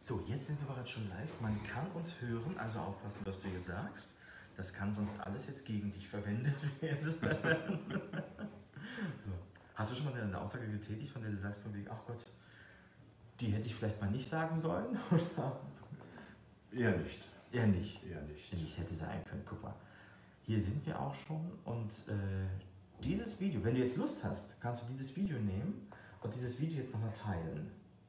So, jetzt sind wir bereits schon live. Man kann uns hören, also aufpassen, was du jetzt sagst. Das kann sonst alles jetzt gegen dich verwendet werden. So. Hast du schon mal eine Aussage getätigt, von der du sagst, von wegen, ach Gott, die hätte ich vielleicht mal nicht sagen sollen? Eher nicht. Eher nicht. Eher nicht. Ich hätte sein können. Guck mal, hier sind wir auch schon und dieses Video, wenn du jetzt Lust hast, kannst du dieses Video nehmen und dieses Video jetzt nochmal teilen.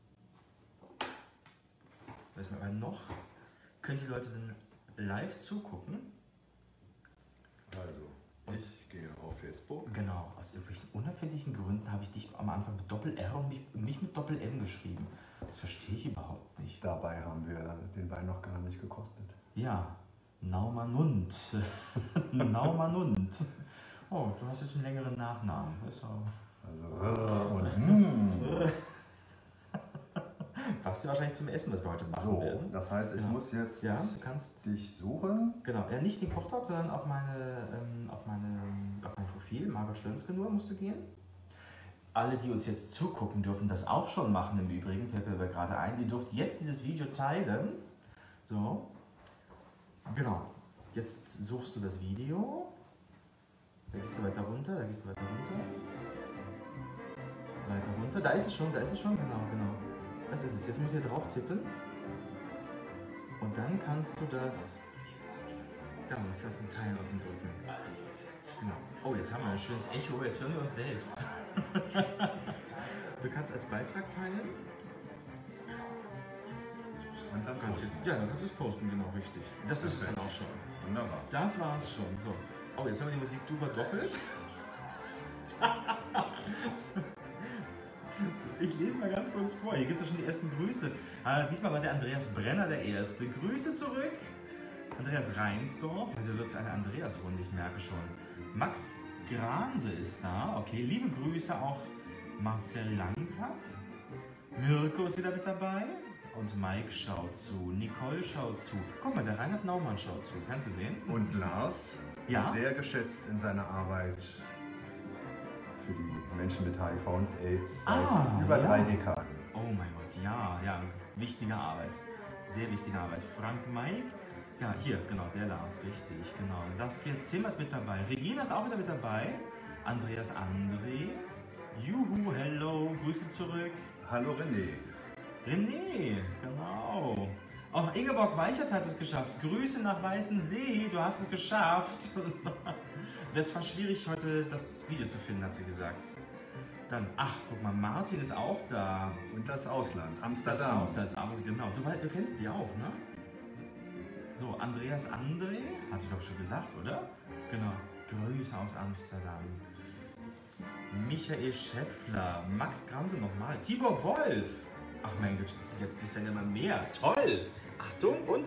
Weil noch können die Leute dann live zugucken. Also, ich gehe auf Facebook. Genau, aus irgendwelchen unerfindlichen Gründen habe ich dich am Anfang mit Doppel-R und mich mit Doppel-M geschrieben. Das verstehe ich überhaupt nicht. Dabei haben wir den Wein noch gar nicht gekostet. Ja, Naumanund. Naumanund. Oh, du hast jetzt einen längeren Nachnamen. Ist auch passt dir wahrscheinlich zum Essen, was wir heute machen werden. Das heißt, ich muss jetzt du kannst dich suchen. Genau, ja, nicht den Kochtalk, sondern auf mein Profil, Margot Schlönske nur, musst du gehen. Alle, die uns jetzt zugucken, dürfen das auch schon machen im Übrigen, fällt mir aber gerade ein. Ihr dürft jetzt dieses Video teilen. So, genau. Jetzt suchst du das Video. Da gehst du weiter runter, da gehst du weiter runter. Weiter runter, da ist es schon, genau. Das ist es. Jetzt muss ich hier drauf tippen. Und dann kannst du das. Da musst du jetzt einen Teil unten drücken. Genau. Oh, jetzt haben wir ein schönes Echo. Jetzt hören wir uns selbst. Du kannst als Beitrag teilen. Und dann kannst du dann kannst du es posten, genau, richtig. Das ist es dann auch schon. Wunderbar. Das war's schon. So. Oh, jetzt haben wir die Musik drüber doppelt. Ich lese mal ganz kurz vor. Hier gibt es ja schon die ersten Grüße. Diesmal war der Andreas Brenner der Erste. Grüße zurück. Andreas Reinsdorf. Heute wird es eine Andreas-Runde, ich merke schon. Max Granse ist da. Okay, liebe Grüße auch Marcel Langpapp. Mirko ist wieder mit dabei. Und Mike schaut zu. Nicole schaut zu. Guck mal, der Reinhard Naumann schaut zu. Kannst du den? Und Lars, sehr geschätzt in seiner Arbeit für die Menschen mit HIV und AIDS seit über 3 Dekaden. Oh mein Gott, ja, wichtige Arbeit. Sehr wichtige Arbeit. Frank Mike, ja, hier, genau, der Lars, richtig, genau. Saskia Zimmer ist mit dabei. Regina ist auch wieder mit dabei. Andreas André. Juhu, hello, Grüße zurück. Hallo René. René, genau. Auch Ingeborg Weichert hat es geschafft. Grüße nach Weißensee, du hast es geschafft. Es wird fast schwierig, heute das Video zu finden, hat sie gesagt. Dann, ach, guck mal, Martin ist auch da. Und das Ausland, Amsterdam. Genau. Du kennst die auch, ne? So, Andreas André, hat sie doch schon gesagt, oder? Genau. Grüße aus Amsterdam. Michael Schäffler, Max Granse nochmal, Tibor Wolf. Ach mein Gott, das ist dann ja mal mehr. Toll! Achtung und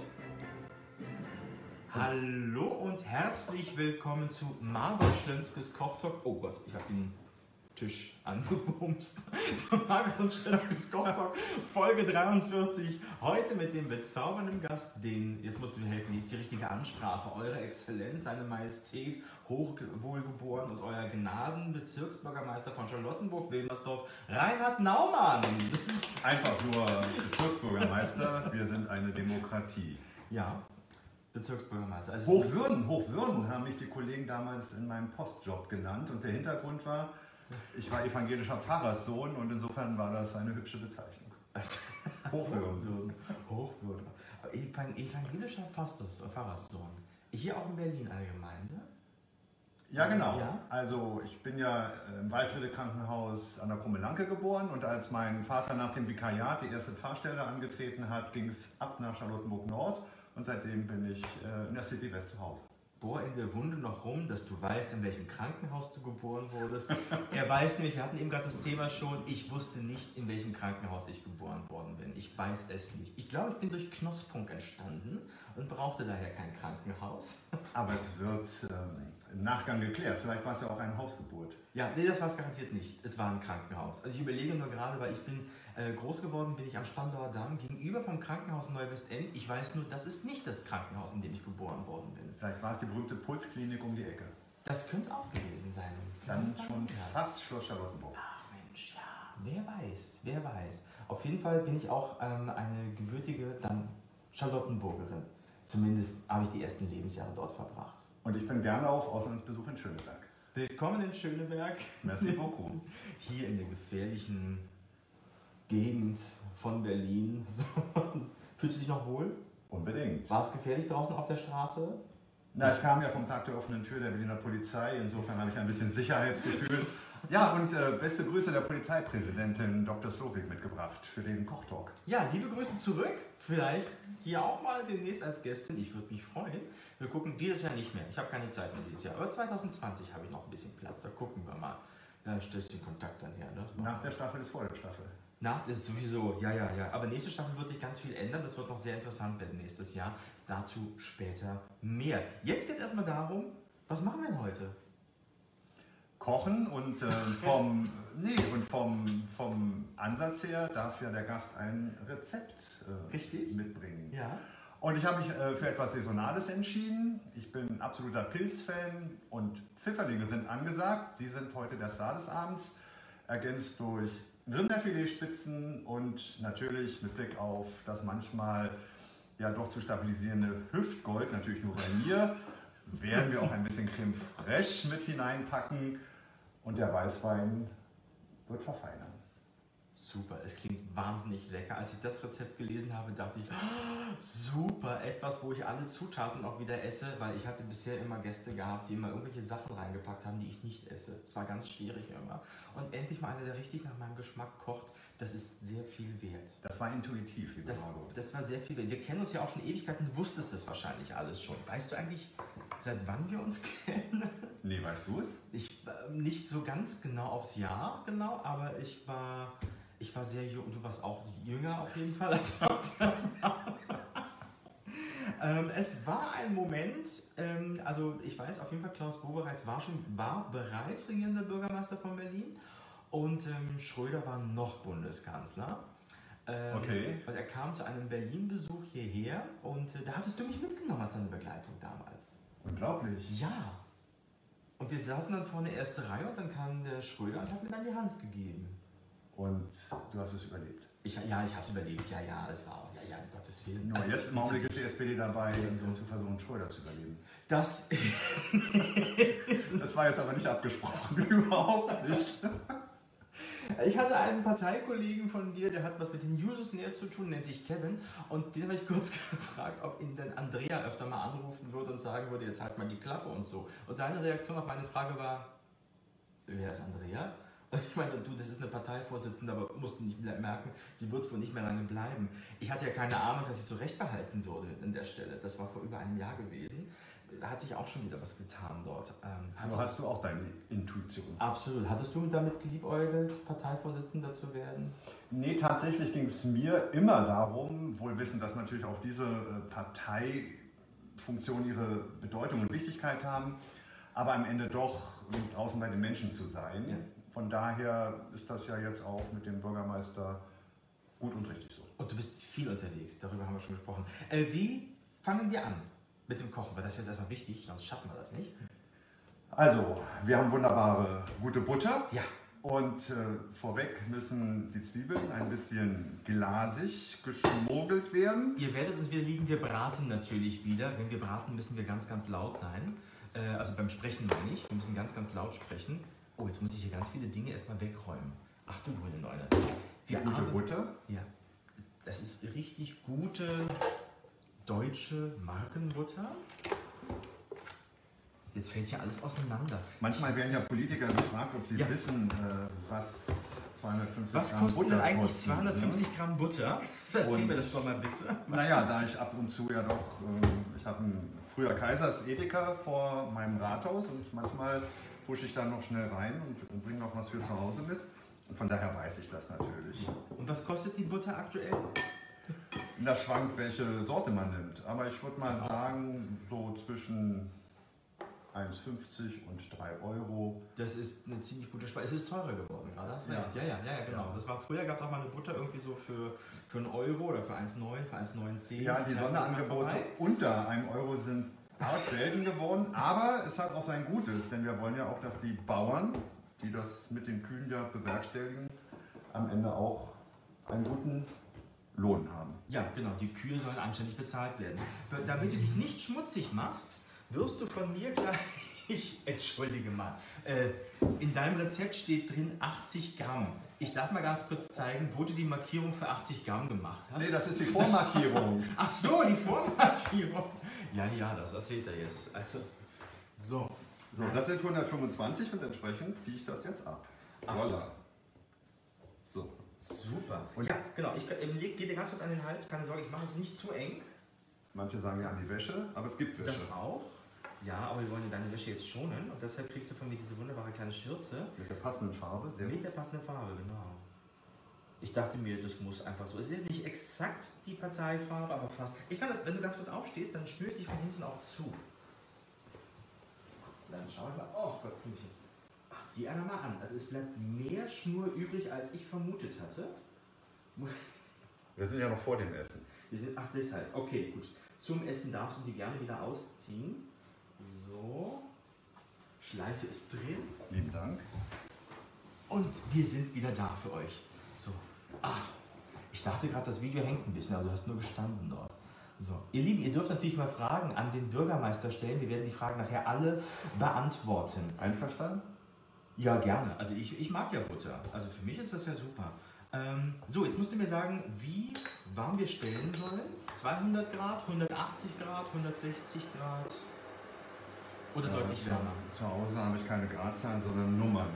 hallo und herzlich willkommen zu Margot Schlönskes Kochtalk. Oh Gott, ich habe den Tisch angebumst. Margot Schlönskes Kochtalk, Folge 43. Heute mit dem bezaubernden Gast, jetzt musst du mir helfen, die ist die richtige Ansprache. Eure Exzellenz, seine Majestät, hochwohlgeboren und euer Gnaden, Bezirksbürgermeister von Charlottenburg-Wilmersdorf, Reinhard Naumann. Einfach nur Bezirksbürgermeister, wir sind eine Demokratie. Ja, Bezirksbürgermeister. Also Hochwürden haben mich die Kollegen damals in meinem Postjob genannt und der Hintergrund war, ich war evangelischer Pfarrerssohn und insofern war das eine hübsche Bezeichnung. Hochwürden. Evangelischer Pfarrerssohn. Hier auch in Berlin eine Gemeinde? Ja, genau. Ja? Also ich bin ja im Waldfriede-Krankenhaus an der Krummelanke geboren und als mein Vater nach dem Vikariat die erste Pfarrstelle angetreten hat, ging es ab nach Charlottenburg-Nord und seitdem bin ich in der City West zu Hause. Bohr in der Wunde noch rum, dass du weißt, in welchem Krankenhaus du geboren wurdest. Er weiß nämlich, wir hatten eben gerade das Thema schon, ich wusste nicht, in welchem Krankenhaus ich geboren worden bin. Ich weiß es nicht. Ich glaube, ich bin durch Knosspunk entstanden und brauchte daher kein Krankenhaus. Aber es wird im Nachgang geklärt. Vielleicht war es ja auch eine Hausgeburt. Ja, nee, das war es garantiert nicht. Es war ein Krankenhaus. Also ich überlege nur gerade, weil ich bin groß geworden, bin ich am Spandauer Damm gegenüber vom Krankenhaus Neuwestend. Ich weiß nur, das ist nicht das Krankenhaus, in dem ich geboren worden bin. Vielleicht war es die berühmte Pulsklinik um die Ecke. Das könnte es auch gewesen sein. Dann schon fast Schloss Charlottenburg. Ach Mensch, ja, wer weiß, wer weiß. Auf jeden Fall bin ich auch eine gebürtige dann Charlottenburgerin. Zumindest habe ich die ersten Lebensjahre dort verbracht. Und ich bin gerne auf Auslandsbesuch in Schöneberg. Willkommen in Schöneberg. Merci beaucoup. Hier in der gefährlichen Gegend von Berlin. Fühlst du dich noch wohl? Unbedingt. War es gefährlich draußen auf der Straße? Na, ich kam ja vom Tag der offenen Tür der Berliner Polizei, insofern habe ich ein bisschen Sicherheitsgefühl. Ja, und beste Grüße der Polizeipräsidentin Dr. Slowik mitgebracht für den Kochtalk. Ja, liebe Grüße zurück. Vielleicht hier auch mal demnächst als Gästin. Ich würde mich freuen. Wir gucken dieses Jahr nicht mehr. Ich habe keine Zeit mehr dieses Jahr. Aber 2020 habe ich noch ein bisschen Platz. Da gucken wir mal. Da stellst du den Kontakt dann her. Ne? Nach der Staffel ist vor der Staffel. Nach ist sowieso, ja. Aber nächste Staffel wird sich ganz viel ändern. Das wird noch sehr interessant werden nächstes Jahr. Dazu später mehr. Jetzt geht es erstmal darum, was machen wir denn heute? Kochen und vom Ansatz her darf ja der Gast ein Rezept mitbringen. Ja. Und ich habe mich für etwas Saisonales entschieden. Ich bin ein absoluter Pilz-Fan und Pfifferlinge sind angesagt. Sie sind heute der Star des Abends, ergänzt durch Rinderfiletspitzen und natürlich mit Blick auf das manchmal ja doch zu stabilisierende Hüftgold, natürlich nur bei mir, werden wir auch ein bisschen Creme Fraiche mit hineinpacken und der Weißwein wird verfeinern. Super, es klingt wahnsinnig lecker. Als ich das Rezept gelesen habe, dachte ich, oh, super, etwas, wo ich alle Zutaten auch wieder esse, weil ich hatte bisher immer Gäste gehabt, die immer irgendwelche Sachen reingepackt haben, die ich nicht esse. Es war ganz schwierig immer. Und endlich mal einer, der richtig nach meinem Geschmack kocht, das ist sehr viel wert. Das war intuitiv, liebe Margot. Das war sehr viel wert. Wir kennen uns ja auch schon Ewigkeiten, du wusstest das wahrscheinlich alles schon. Weißt du eigentlich, seit wann wir uns kennen? Nee, weißt du es? Ich nicht so ganz genau aufs Jahr, genau, aber ich war sehr jung, du warst auch jünger auf jeden Fall als heute. Es war ein Moment, also ich weiß auf jeden Fall, Klaus Wowereit war bereits regierender Bürgermeister von Berlin und Schröder war noch Bundeskanzler. Okay. Und er kam zu einem Berlin-Besuch hierher und da hattest du mich mitgenommen als deine Begleitung damals. Unglaublich. Ja. Und wir saßen dann vorne erste Reihe und dann kam der Schröder und hat mir dann die Hand gegeben. Und du hast es überlebt. Ich habe es überlebt. Ja, das war auch. Ja, Gottes Willen. Nur also jetzt im Augenblick ist die SPD dabei, so zu versuchen, Schröder zu überleben. Das war jetzt aber nicht abgesprochen. Überhaupt nicht. Ich hatte einen Parteikollegen von dir, der hat was mit den Jusos näher zu tun, nennt sich Kevin. Und den habe ich kurz gefragt, ob ihn denn Andrea öfter mal anrufen würde und sagen würde, jetzt halt mal die Klappe und so. Und seine Reaktion auf meine Frage war, wer ist Andrea? Und ich meine, du, das ist eine Parteivorsitzende, aber musst du nicht merken, sie wird es wohl nicht mehr lange bleiben. Ich hatte ja keine Ahnung, dass ich so recht behalten würde an der Stelle. Das war vor über einem Jahr gewesen. Da hat sich auch schon wieder was getan dort. So hast du auch deine Intuition. Absolut. Hattest du damit geliebäugelt, Parteivorsitzender zu werden? Nee, tatsächlich ging es mir immer darum, wohl wissend, dass natürlich auch diese Parteifunktionen ihre Bedeutung und Wichtigkeit haben, aber am Ende doch draußen bei den Menschen zu sein. Ja. Von daher ist das ja jetzt auch mit dem Bürgermeister gut und richtig so. Und du bist viel unterwegs, darüber haben wir schon gesprochen. Wie fangen wir an mit dem Kochen? Weil das ist jetzt erstmal wichtig, sonst schaffen wir das nicht. Also, wir haben wunderbare, gute Butter. Ja. Und vorweg müssen die Zwiebeln ein bisschen glasig geschmorgelt werden. Ihr werdet uns wieder lieben, wir braten natürlich wieder. Wenn wir braten, müssen wir ganz, ganz laut sein. Also beim Sprechen meine ich, wir müssen ganz, ganz laut sprechen. Oh, jetzt muss ich hier ganz viele Dinge erstmal wegräumen. Ach du grüne Neune. Gute Butter? Ja, das ist richtig gute deutsche Markenbutter. Jetzt fällt hier alles auseinander. Manchmal werden ja Politiker gefragt, ob sie wissen, was 250 was Gramm kosten Butter denn eigentlich kosten, 250 Gramm Butter? Erzähl mir das doch mal bitte. Naja, da ich ab und zu ja doch, ich habe früher Kaisers Edeka vor meinem Rathaus und manchmal pushe ich da noch schnell rein und bringe noch was für zu Hause mit. Und von daher weiß ich das natürlich. Und was kostet die Butter aktuell? Das schwankt, welche Sorte man nimmt. Aber ich würde mal sagen, so zwischen 1,50 und 3 Euro. Das ist eine ziemlich gute Spaß. Es ist teurer geworden, gerade hast du recht. Ja, genau. Das war, früher gab es auch mal eine Butter irgendwie so für 1 Euro oder für 1,9, für 1,19. Ja, die Sonderangebote unter 1 Euro sind arg selten geworden, aber es hat auch sein Gutes, denn wir wollen ja auch, dass die Bauern, die das mit den Kühen ja bewerkstelligen, am Ende auch einen guten Lohn haben. Ja, genau, die Kühe sollen anständig bezahlt werden. Damit du dich nicht schmutzig machst, wirst du von mir gleich, entschuldige mal, in deinem Rezept steht drin 80 Gramm. Ich darf mal ganz kurz zeigen, wo du die Markierung für 80 Gramm gemacht hast. Nee, das ist die Vormarkierung. Ach so, die Vormarkierung. Ja, das erzählt er jetzt. Also, so, das sind 125 und entsprechend ziehe ich das jetzt ab. Voilà. So. Super. Und ja, genau. Ich gehe dir ganz kurz an den Hals. Keine Sorge, ich mache es nicht zu eng. Manche sagen ja an die Wäsche, aber es gibt Wäsche. Das auch. Ja, aber wir wollen ja deine Wäsche jetzt schonen. Und deshalb kriegst du von mir diese wunderbare kleine Schürze. Mit der passenden Farbe, sehr Mit der passenden Farbe, genau. Ich dachte mir, das muss einfach so. Es ist nicht exakt die Parteifarbe, aber fast. Ich kann das, wenn du ganz kurz aufstehst, dann schnüre ich dich von hinten auch zu. Dann schau ich mal. Oh Gott, Kühlchen. Ach, sieh einer mal an. Also es bleibt mehr Schnur übrig, als ich vermutet hatte. Wir sind ja noch vor dem Essen. Ach, deshalb. Okay, gut. Zum Essen darfst du sie gerne wieder ausziehen. So. Schleife ist drin. Lieben Dank. Und wir sind wieder da für euch. So. Ach, ich dachte gerade, das Video hängt ein bisschen, aber du hast nur gestanden dort. So, ihr Lieben, ihr dürft natürlich mal Fragen an den Bürgermeister stellen. Wir werden die Fragen nachher alle beantworten. Einverstanden? Ja, gerne. Also ich mag ja Butter. Also für mich ist das ja super. So, jetzt musst du mir sagen, wie warm wir stellen sollen. 200 Grad, 180 Grad, 160 Grad oder deutlich wärmer? Zu Hause habe ich keine Gradzahlen, sondern Nummern.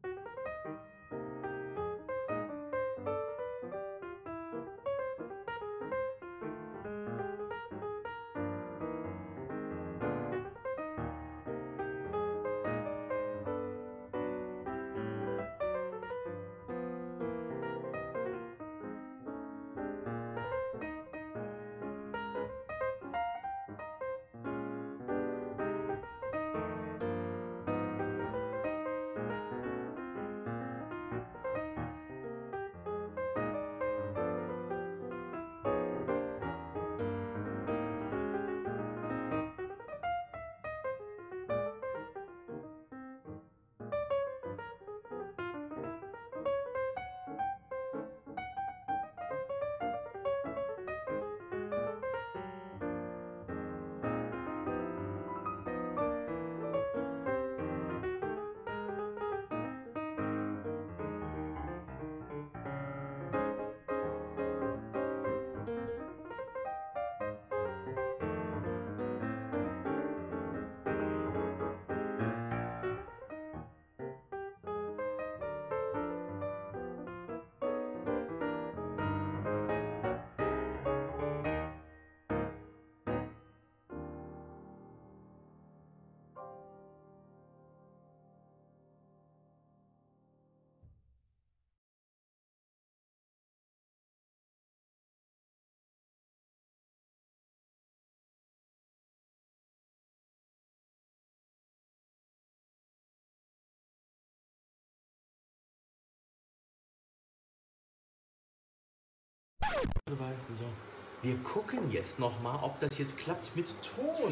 So, wir gucken jetzt nochmal, ob das jetzt klappt mit Ton.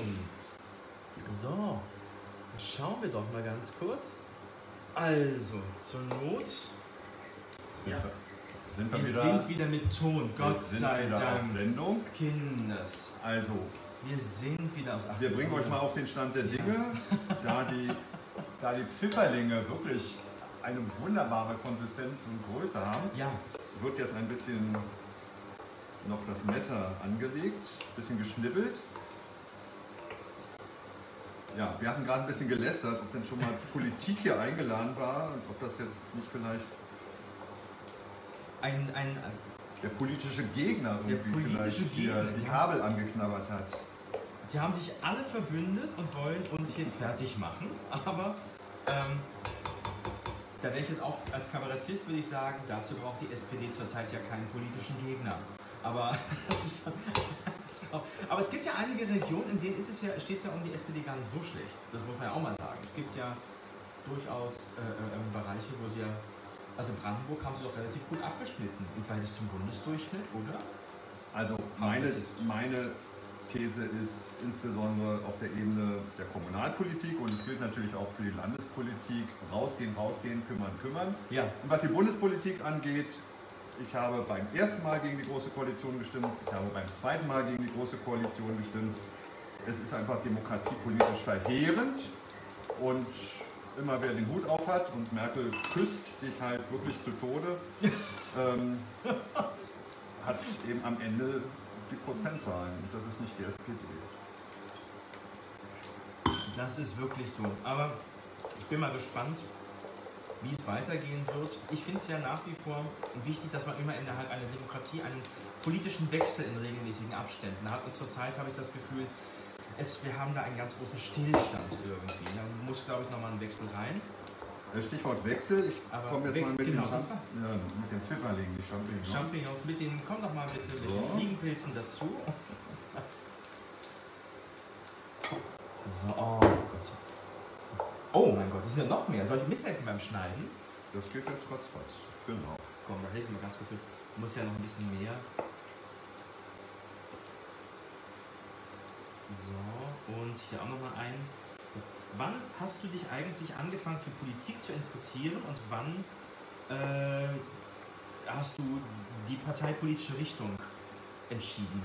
So, schauen wir doch mal ganz kurz. Also, zur Not. Ja, wir sind wieder mit Ton, Gott sei Dank. Sendung. Kinders. Also, wir sind wieder auf wir bringen euch mal auf den Stand der Dinge, da die Pfifferlinge wirklich eine wunderbare Konsistenz und Größe haben. Ja. Wird jetzt ein bisschen noch das Messer angelegt, ein bisschen geschnibbelt. Ja, wir hatten gerade ein bisschen gelästert, ob denn schon mal Politik hier eingeladen war und ob das jetzt nicht vielleicht der politische Gegner irgendwie vielleicht hier die Kabel angeknabbert hat. Sie haben sich alle verbündet und wollen uns hier fertig machen, aber da wäre ich jetzt auch als Kabarettist, würde ich sagen, dazu braucht die SPD zurzeit ja keinen politischen Gegner. Aber, aber es gibt ja einige Regionen, in denen steht es ja um die SPD gar nicht so schlecht. Das muss man ja auch mal sagen. Es gibt ja durchaus Bereiche, wo sie ja, also Brandenburg haben sie doch relativ gut abgeschnitten im Verhältnis zum Bundesdurchschnitt, oder? Also meine These ist insbesondere auf der Ebene der Kommunalpolitik und es gilt natürlich auch für die Landespolitik, rausgehen, kümmern. Ja. Und was die Bundespolitik angeht, Ich habe beim ersten Mal gegen die Große Koalition gestimmt. Ich habe beim zweiten Mal gegen die Große Koalition gestimmt. Es ist einfach demokratiepolitisch verheerend. Und immer wer den Hut auf hat und Merkel küsst dich halt wirklich zu Tode, hat eben am Ende die Prozentzahlen. Und das ist nicht die SPD. Das ist wirklich so. Aber ich bin mal gespannt, wie es weitergehen wird. Ich finde es ja nach wie vor wichtig, dass man immer innerhalb einer Demokratie einen politischen Wechsel in regelmäßigen Abständen hat. Und zurzeit habe ich das Gefühl, wir haben da einen ganz großen Stillstand irgendwie. Da muss, glaube ich, nochmal ein Wechsel rein. Stichwort Wechsel. Ich komme jetzt mal mit, genau, mit den Pfifferlingen, die Champignons. Champignons, komm doch mal bitte mit den Fliegenpilzen dazu. So, oh Gott. Oh mein Gott, das sind ja noch mehr. Soll ich mithelfen beim Schneiden? Das geht jetzt ratzfatz. Genau. Komm, da helfen wir ganz kurz mit. Muss ja noch ein bisschen mehr. So, und hier auch nochmal ein. So. Wann hast du dich eigentlich angefangen für Politik zu interessieren und wann hast du die parteipolitische Richtung entschieden?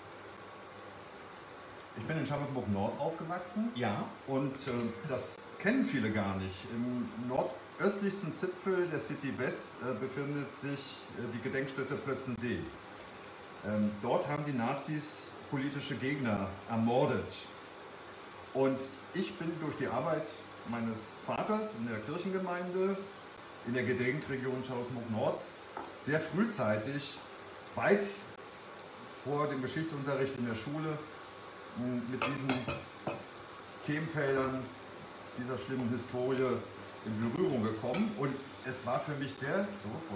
Ich bin in Charlottenburg-Nord aufgewachsen. Ja. Und das kennen viele gar nicht. Im nordöstlichsten Zipfel der City West befindet sich die Gedenkstätte Plötzensee. Dort haben die Nazis politische Gegner ermordet. Und ich bin durch die Arbeit meines Vaters in der Kirchengemeinde in der Gedenkregion Charlottenburg-Nord sehr frühzeitig, weit vor dem Geschichtsunterricht in der Schule, mit diesen Themenfeldern dieser schlimmen Historie in Berührung gekommen. Und es war für mich sehr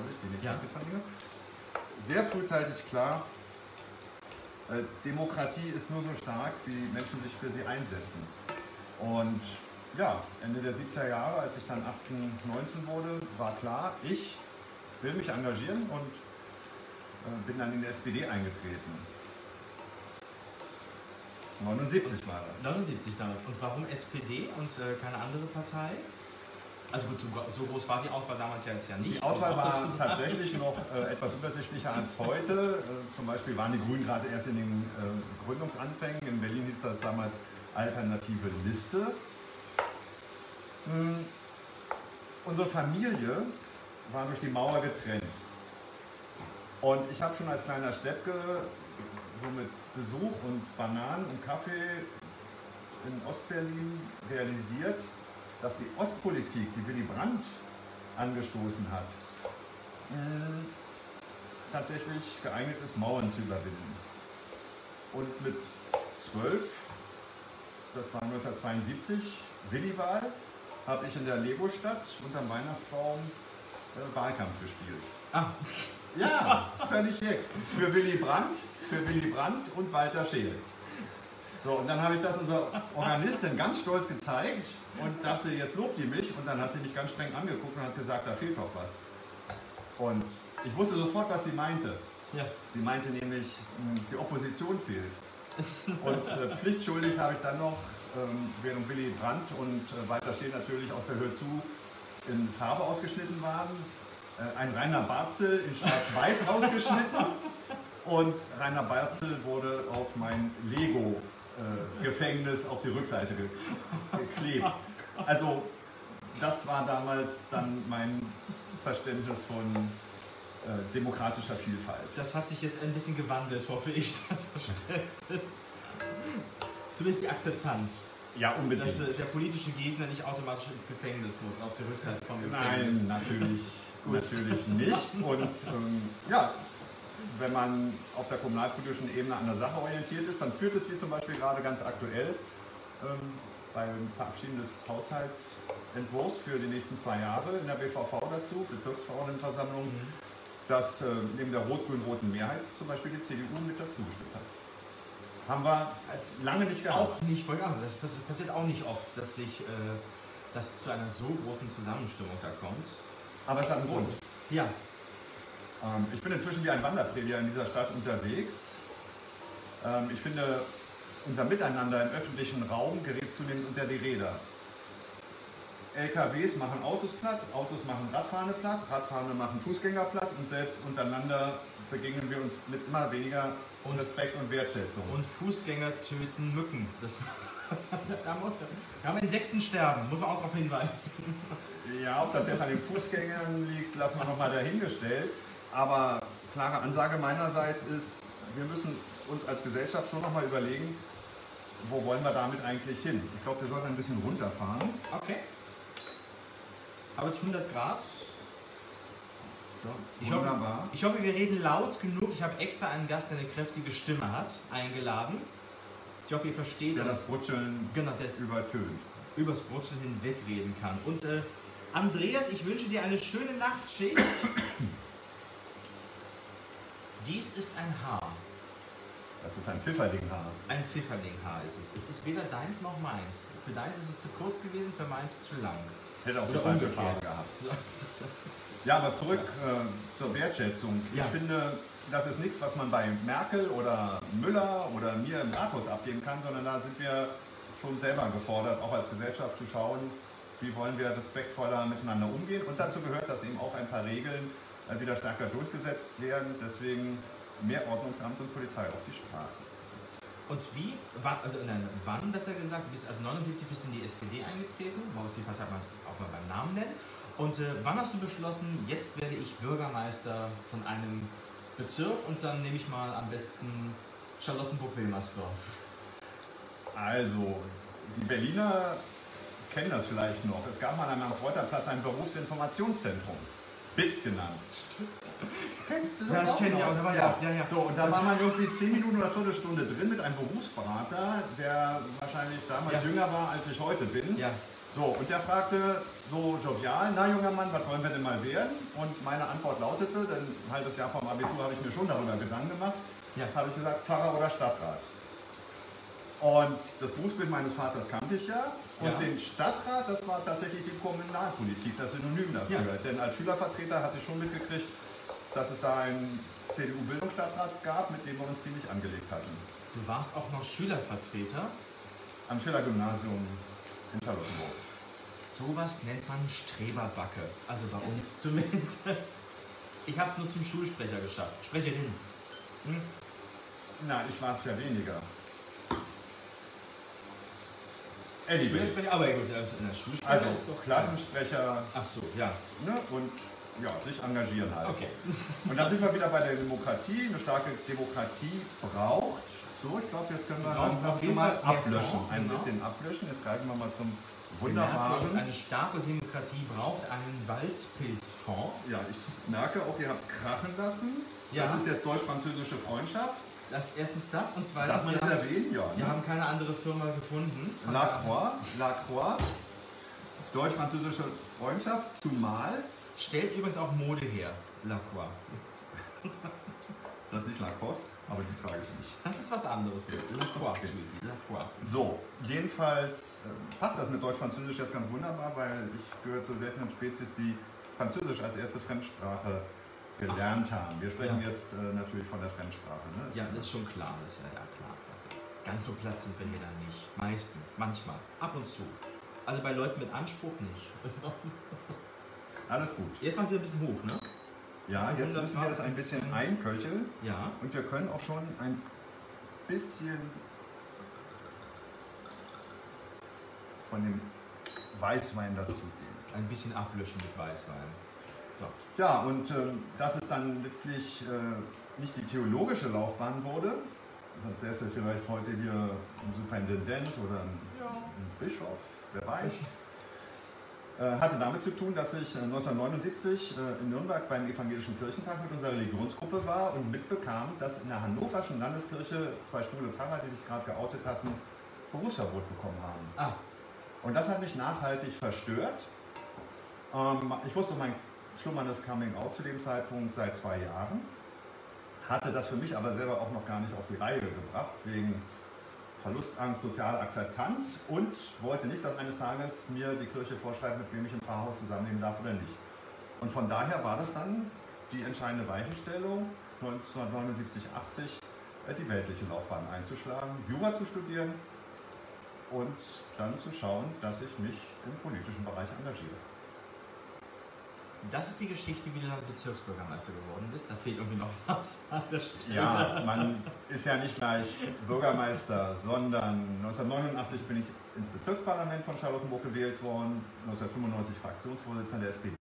frühzeitig klar, Demokratie ist nur so stark, wie Menschen sich für sie einsetzen. Und ja, Ende der 70er Jahre, als ich dann 18, 19 wurde, war klar, ich will mich engagieren und bin dann in die SPD eingetreten. 79 war das. 79 damals. Und warum SPD und keine andere Partei? Also gut, so groß war die Auswahl damals ja jetzt ja nicht. Die Auswahl war tatsächlich noch etwas übersichtlicher als heute. Zum Beispiel waren die Grünen gerade erst in den Gründungsanfängen. In Berlin hieß das damals Alternative Liste. Unsere Familie war durch die Mauer getrennt. Und ich habe schon als kleiner Steppke so mit Besuch und Bananen und Kaffee in Ostberlin realisiert, dass die Ostpolitik, die Willy Brandt angestoßen hat, tatsächlich geeignet ist, Mauern zu überwinden. Und mit 12, das war 1972, Willi-Wahl, habe ich in der Lego-Stadt unterm Weihnachtsbaum Wahlkampf gespielt. Ah. Ja, völlig weg. Für Willy Brandt und Walter Scheel. So, und dann habe ich das unserer Organistin ganz stolz gezeigt und dachte, jetzt lobt die mich. Und dann hat sie mich ganz streng angeguckt und hat gesagt, da fehlt doch was. Und ich wusste sofort, was sie meinte. Ja. Sie meinte nämlich, die Opposition fehlt. Und pflichtschuldig habe ich dann noch, während Willy Brandt und Walter Scheel natürlich aus der Höhe zu in Farbe ausgeschnitten waren, ein Rainer Barzel in Schwarz-Weiß ausgeschnitten. Und Rainer Barzel wurde auf mein Lego-Gefängnis auf die Rückseite geklebt. Also das war damals dann mein Verständnis von demokratischer Vielfalt. Das hat sich jetzt ein bisschen gewandelt, hoffe ich, das Verständnis. Zumindest die Akzeptanz. Ja, unbedingt. Dass der politische Gegner nicht automatisch ins Gefängnis muss, auf die Rückseite vom Gefängnis. Nein, natürlich nicht. Und ja, wenn man auf der kommunalpolitischen Ebene an der Sache orientiert ist, dann führt es, wie zum Beispiel gerade ganz aktuell, beim Verabschieden des Haushaltsentwurfs für die nächsten 2 Jahre in der BVV dazu, Bezirksverordnetenversammlung, dass neben der rot-grün-roten Mehrheit zum Beispiel die CDU mit dazu gestimmt hat. Haben wir als lange nicht gehabt. Auch nicht, das passiert auch nicht oft, dass dass zu einer so großen Zusammenstimmung da kommt. Aber es hat einen Grund. Ja. Ich bin inzwischen wie ein Wanderprediger in dieser Stadt unterwegs. Ich finde, unser Miteinander im öffentlichen Raum gerät zunehmend unter die Räder. LKWs machen Autos platt, Autos machen Radfahrende platt, Radfahrende machen Fußgänger platt und selbst untereinander begegnen wir uns mit immer weniger Respekt und Wertschätzung. Und Fußgänger töten Wir haben Insektensterben, muss man auch darauf hinweisen. Ja, ob das jetzt an den Fußgängern liegt, lassen wir nochmal dahingestellt. Aber klare Ansage meinerseits ist, wir müssen uns als Gesellschaft schon nochmal überlegen, wo wollen wir damit eigentlich hin? Ich glaube, wir sollten ein bisschen runterfahren. Okay. Aber jetzt 100 Grad. So. Wunderbar. Ich hoffe, wir reden laut genug. Ich habe extra einen Gast, der eine kräftige Stimme hat, eingeladen. Ich hoffe, ihr versteht, der das Brutscheln übertönt. Übers Brutscheln hinweg reden kann. Und Andreas, ich wünsche dir eine schöne Nachtschicht. Dies ist ein Haar. Das ist ein Pfifferling-Haar. Ein Pfifferling-Haar ist es. Es ist weder deins noch meins. Für deins ist es zu kurz gewesen, für meins zu lang. Hätte auch die falsche Farbe gehabt. Ja, aber zurück zur Wertschätzung. Ja. Ich finde, das ist nichts, was man bei Merkel oder Müller oder mir im Rathaus abgeben kann, sondern da sind wir schon selber gefordert, auch als Gesellschaft zu schauen, wie wollen wir respektvoller miteinander umgehen. Und dazu gehört, dass eben auch ein paar Regeln wieder stärker durchgesetzt werden. Deswegen mehr Ordnungsamt und Polizei auf die Straßen. Und wann besser gesagt, also 79 bist du in die SPD eingetreten, man muss die Partei auch mal beim Namen nennen. Und wann hast du beschlossen, jetzt werde ich Bürgermeister von einem Bezirk und dann nehme ich mal am besten Charlottenburg-Wilmersdorf? Also, die Berliner kennen das vielleicht noch. Es gab mal am Reuterplatz ein Berufsinformationszentrum, BITS genannt. Ja, das kenne ich auch. Ja. So, und da war man irgendwie 10 Minuten oder Viertelstunde drin mit einem Berufsberater, der wahrscheinlich damals jünger war, als ich heute bin. Ja. So, und der fragte so jovial, na junger Mann, was wollen wir denn mal werden? Und meine Antwort lautete, denn ein halbes Jahr vom Abitur habe ich mir schon darüber Gedanken gemacht, habe ich gesagt, Pfarrer oder Stadtrat. Und das Berufsbild meines Vaters kannte ich ja. Und den Stadtrat, das war tatsächlich die Kommunalpolitik, das Synonym dafür. Ja. Denn als Schülervertreter hatte ich schon mitgekriegt, dass es da einen CDU-Bildungsstadtrat gab, mit dem wir uns ziemlich angelegt hatten. Du warst auch noch Schülervertreter? Am Schiller-Gymnasium in Charlottenburg. Sowas nennt man Streberbacke. Also bei uns zumindest. Ich habe es nur zum Schulsprecher geschafft. Sprecherin. Hm? Na, ich war es ja weniger. Aber gut, also in der Schulsprecher also ist doch Klassensprecher. Ach so, ja. Ne, und ja, sich engagieren halt. Okay. Und dann sind wir wieder bei der Demokratie. Eine starke Demokratie braucht. So, ich glaube, jetzt können wir langsam schon mal ablöschen. Ein bisschen ablöschen. Jetzt greifen wir mal zum wunderbaren. Eine starke Demokratie braucht einen Waldpilzfonds. Ja, ich merke auch, ihr habt es krachen lassen. Ja. Das ist jetzt deutsch-französische Freundschaft. Erstens das und zweitens. Darf man das erwähnen? Ja. Wir haben keine andere Firma gefunden. Lacroix. Deutsch-französische Freundschaft, zumal. Stellt übrigens auch Mode her, Lacroix. Ist das nicht Lacoste? Aber die trage ich nicht. Das ist was anderes. Lacroix. Okay. Lacroix. So, jedenfalls passt das mit Deutsch-Französisch jetzt ganz wunderbar, weil ich gehöre zur seltenen Spezies, die Französisch als erste Fremdsprache gelernt haben. Wir sprechen jetzt natürlich von der Fremdsprache. Ne? Ja, das ist schon klar. Das ist ja klar. Also, ganz so platt sind wir hier dann nicht. Meistens, manchmal, ab und zu. Also bei Leuten mit Anspruch nicht. Alles gut. Jetzt machen wir ein bisschen hoch, ne? Ja, jetzt müssen wir das ein bisschen einköcheln. Ja. Und wir können auch schon ein bisschen von dem Weißwein dazugeben. Ein bisschen ablöschen mit Weißwein. So. Ja, und dass es dann letztlich nicht die theologische Laufbahn wurde, sonst säße vielleicht heute hier ein Superintendent oder ein Bischof, wer weiß, hatte damit zu tun, dass ich 1979 in Nürnberg beim Evangelischen Kirchentag mit unserer Religionsgruppe war und mitbekam, dass in der Hannoverschen Landeskirche 2 schwule Pfarrer, die sich gerade geoutet hatten, Berufsverbot bekommen haben. Und das hat mich nachhaltig verstört. Ich wusste mein schlummerndes Coming-out zu dem Zeitpunkt seit 2 Jahren, hatte das für mich aber selber auch noch gar nicht auf die Reihe gebracht, wegen Verlustangst, soziale Akzeptanz und wollte nicht, dass eines Tages mir die Kirche vorschreibt, mit wem ich im Pfarrhaus zusammenleben darf oder nicht. Und von daher war das dann die entscheidende Weichenstellung, 1979, 80 die weltliche Laufbahn einzuschlagen, Jura zu studieren und dann zu schauen, dass ich mich im politischen Bereich engagiere. Das ist die Geschichte, wie du dann Bezirksbürgermeister geworden bist. Da fehlt irgendwie noch was an der Stelle. Ja, man ist ja nicht gleich Bürgermeister, sondern 1989 bin ich ins Bezirksparlament von Charlottenburg gewählt worden, 1995 Fraktionsvorsitzender der SPD.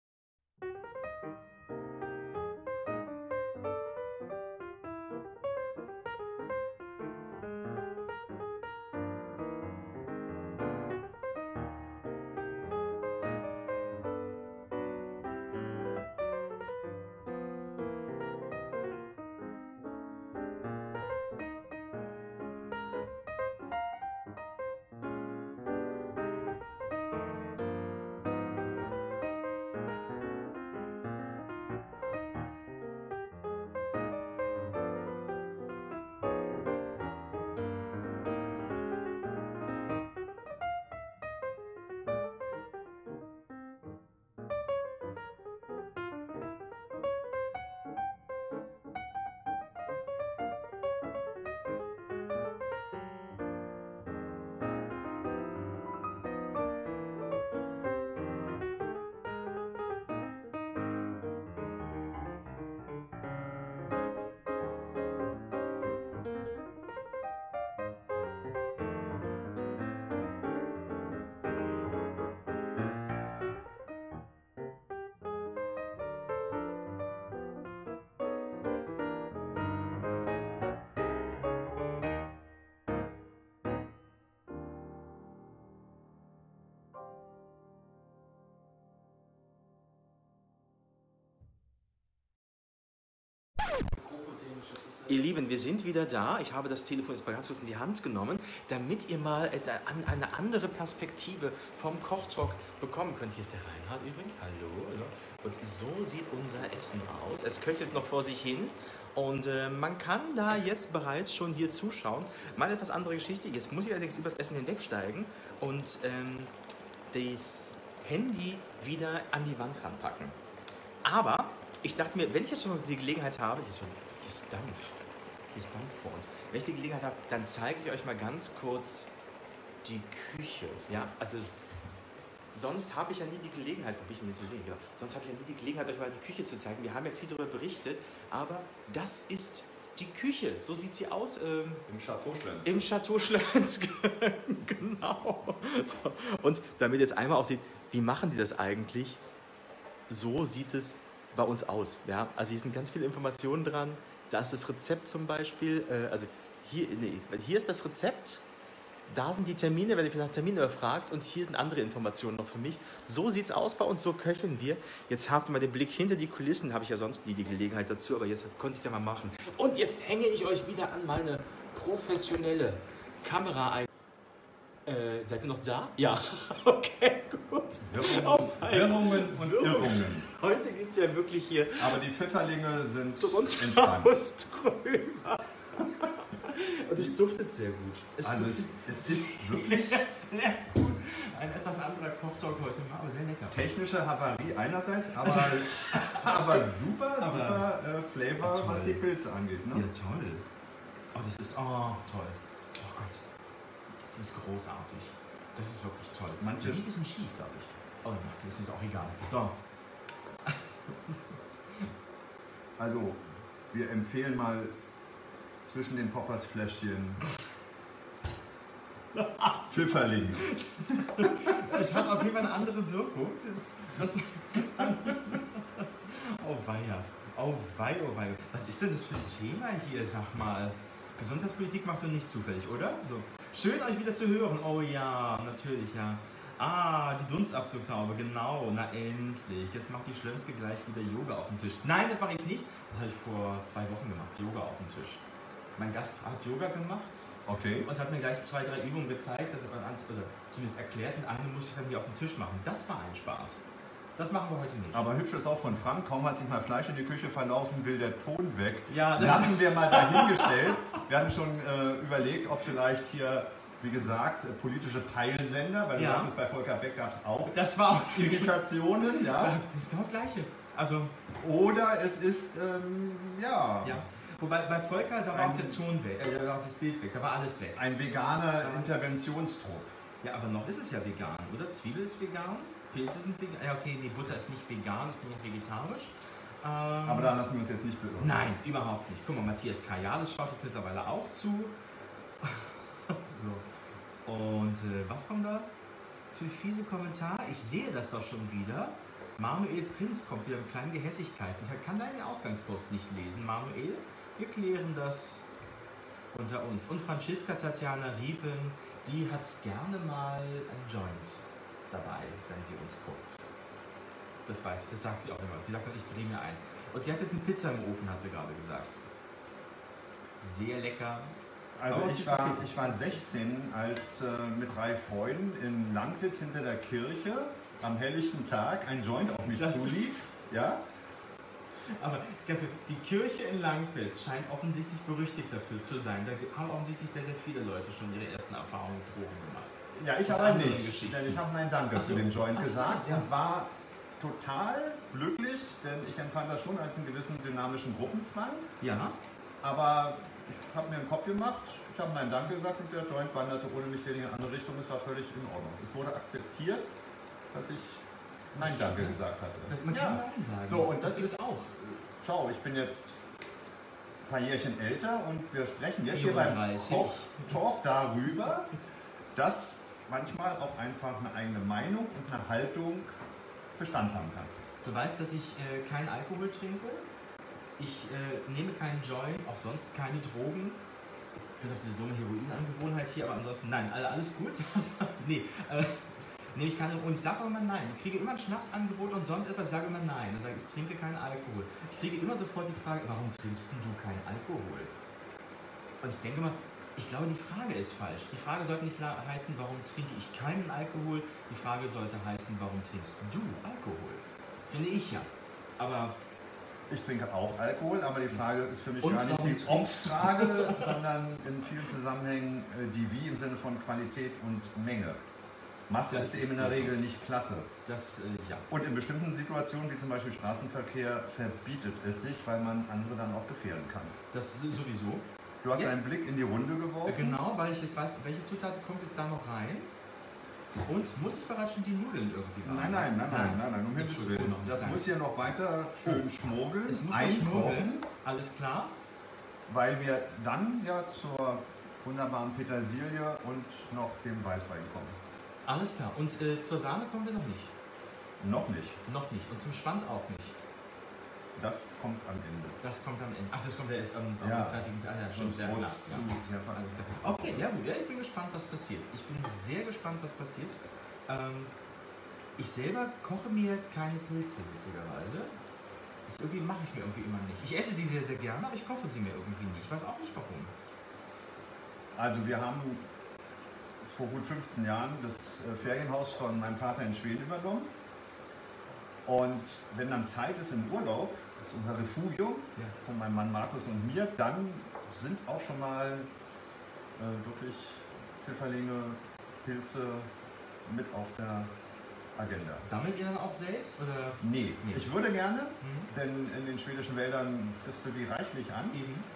Ihr Lieben, wir sind wieder da. Ich habe das Telefon jetzt mal ganz kurz in die Hand genommen, damit ihr mal eine andere Perspektive vom Kochtalk bekommen könnt. Hier ist der Reinhard übrigens. Hallo. Und so sieht unser Essen aus. Es köchelt noch vor sich hin und man kann da jetzt bereits schon hier zuschauen. Mal etwas andere Geschichte. Jetzt muss ich allerdings über das Essen hinwegsteigen und das Handy wieder an die Wand ranpacken. Aber ich dachte mir, wenn ich jetzt schon mal die Gelegenheit habe, hier ist Dampf vor uns. Wenn ich die Gelegenheit habe, dann zeige ich euch mal ganz kurz die Küche. Ja, also sonst habe ich ja nie die Gelegenheit, wo bin ich denn jetzt zu sehen? Ja, sonst habe ich ja nie die Gelegenheit, euch mal die Küche zu zeigen. Wir haben ja viel darüber berichtet, aber das ist die Küche. So sieht sie aus. Im Chateau Schlensk. Im Chateau Schlensk. Genau. So. Und damit jetzt einmal auch sieht, wie machen die das eigentlich? So sieht es bei uns aus. Ja? Also hier sind ganz viele Informationen dran. Da ist das Rezept zum Beispiel. Also hier ist das Rezept. Da sind die Termine, wenn ich nach Terminen überfragt. Und hier sind andere Informationen noch für mich. So sieht es aus bei uns, so köcheln wir. Jetzt habt ihr mal den Blick hinter die Kulissen. Habe ich ja sonst nie die Gelegenheit dazu. Aber jetzt konnte ich es ja mal machen. Und jetzt hänge ich euch wieder an meine professionelle Kamera ein. Seid ihr noch da? Ja. Okay, gut. Wirrungen und Irrungen. Heute geht es ja wirklich hier. Aber die Pfifferlinge sind entspannt. Und drüber. Und es duftet sehr gut. Es ist wirklich sehr gut. Ein etwas anderer Kochtalk heute mal, aber sehr lecker. Technische Havarie einerseits, aber super Flavor, toll. Was die Pilze angeht. Ne? Ja, toll. Oh, das ist, toll. Oh Gott. Das ist großartig. Das ist wirklich toll. Manche ist ein bisschen schief, glaube ich. Oh, das ist auch egal. So. Also, wir empfehlen mal zwischen den Poppers-Fläschchen Pfifferling. Es hat auf jeden Fall eine andere Wirkung. Oh weia. Oh wei, oh wei. Was ist denn das für ein Thema hier, sag mal? Gesundheitspolitik macht doch nicht zufällig, oder? So. Schön, euch wieder zu hören. Oh ja, natürlich, ja. Die Dunstabzugshaube, genau. Na endlich. Jetzt macht die Schlenske gleich wieder Yoga auf dem Tisch. Nein, das mache ich nicht. Das habe ich vor 2 Wochen gemacht. Yoga auf dem Tisch. Mein Gast hat Yoga gemacht. Okay. Und hat mir gleich 2, 3 Übungen gezeigt, oder zumindest erklärt. Und eine musste ich dann hier auf dem Tisch machen. Das war ein Spaß. Das machen wir heute nicht. Aber hübsch ist auch von Frank. Kaum hat sich mal Fleisch in die Küche verlaufen, will der Ton weg. Ja, das lassen wir mal dahingestellt. Wir hatten schon überlegt, ob vielleicht hier, wie gesagt, politische Peilsender, weil du sagtest, bei Volker Beck gab es auch Irritationen. Ja. Das ist genau das Gleiche. Also, oder es ist, ja. Wobei bei Volker, da war auch der Ton weg, da war auch das Bild weg, da war alles weg. Ein veganer Interventionstrupp. Ja, aber noch ist es ja vegan, oder? Zwiebel ist vegan, Pilze sind vegan. Ja, okay, nee, Butter ist nicht vegan, ist nur noch vegetarisch. Aber da lassen wir uns jetzt nicht beirren. Nein, überhaupt nicht. Guck mal, Matthias Kajalis schaut jetzt mittlerweile auch zu. So. Und was kommt da für fiese Kommentare? Ich sehe das doch schon wieder. Manuel Prinz kommt wieder mit kleinen Gehässigkeiten. Ich kann deine Ausgangspost nicht lesen, Manuel. Wir klären das unter uns. Und Franziska Tatjana Riepen, die hat gerne mal ein Joint dabei, wenn sie uns guckt. Das weiß ich, das sagt sie auch immer. Sie sagt dann, ich drehe mir ein. Und die hat jetzt eine Pizza im Ofen, hat sie gerade gesagt. Sehr lecker. Also ich war 16, als mit 3 Freunden in Langwitz hinter der Kirche am helllichten Tag ein Joint auf mich zulief. Ja? Aber die Kirche in Langwitz scheint offensichtlich berüchtigt dafür zu sein. Da haben offensichtlich sehr, sehr viele Leute schon ihre ersten Erfahrungen mit Drogen gemacht. Ja, ich aber nicht, denn ich habe Nein Danke zu dem Joint gesagt und war total glücklich, denn ich empfand das schon als einen gewissen dynamischen Gruppenzwang. Ja. Aber ich habe mir einen Kopf gemacht, ich habe Nein Danke gesagt und der Joint wanderte ohne mich in eine andere Richtung. Es war völlig in Ordnung. Es wurde akzeptiert, dass ich Nein Danke gesagt hatte. Man kann Nein sagen. So, und das ist auch. Schau, ich bin jetzt ein paar Jährchen älter und wir sprechen jetzt 34. hier beim Talk darüber, dass manchmal auch einfach eine eigene Meinung und eine Haltung Bestand haben kann. Du weißt, dass ich keinen Alkohol trinke. Ich nehme keinen Joint, auch sonst keine Drogen. Bis auf diese dumme Heroinangewohnheit hier, aber ansonsten nein, alles gut. Nee, nehme ich keine. Und ich sage auch immer nein. Ich kriege immer ein Schnapsangebot und sonst etwas, ich sage immer nein. Dann sage ich trinke keinen Alkohol. Ich kriege immer sofort die Frage, warum trinkst denn du keinen Alkohol? Und ich denke mal, ich glaube, die Frage ist falsch. Die Frage sollte nicht heißen, warum trinke ich keinen Alkohol. Die Frage sollte heißen, warum trinkst du Alkohol? Finde ich ja. Aber ich trinke auch Alkohol, aber die Frage ist für mich und gar nicht die Obstfrage, sondern in vielen Zusammenhängen die Wie im Sinne von Qualität und Menge. Masse ist eben in der Regel nicht klasse. Das, ja. Und in bestimmten Situationen, wie zum Beispiel Straßenverkehr, verbietet es sich, weil man andere dann auch gefährden kann. Das sowieso. Du hast einen Blick in die Runde geworfen. Genau, weil ich jetzt weiß, welche Zutat kommt jetzt da noch rein. Und muss ich bereits schon die Nudeln irgendwie machen? Nein, um Himmels Willen. Das muss hier noch weiter schön schmuggeln, es muss einkochen. Alles klar. Weil wir dann ja zur wunderbaren Petersilie und noch dem Weißwein kommen. Alles klar. Und zur Sahne kommen wir noch nicht? Noch nicht. Noch nicht. Und zum Spand auch nicht? Das kommt am Ende. Das kommt am Ende. Ach, das kommt ja erst am fertigen Teil. Ja, schon sehr klar. Alles klar. Okay, ja gut. Ja, ich bin gespannt, was passiert. Ich bin sehr gespannt, was passiert. Ich selber koche mir keine Pilze, witzigerweise. Das irgendwie mache ich mir irgendwie immer nicht. Ich esse die sehr, sehr gerne, aber ich koche sie mir irgendwie nicht. Ich weiß auch nicht warum. Also wir haben vor gut 15 Jahren das Ferienhaus von meinem Vater in Schweden übernommen. Und wenn dann Zeit ist im Urlaub, das ist unser Refugium von meinem Mann Markus und mir, dann sind auch schon mal wirklich Pfifferlinge, Pilze mit auf der Agenda. Sammelt ihr dann auch selbst? Oder? Nee, ich würde gerne, denn in den schwedischen Wäldern triffst du die reichlich an.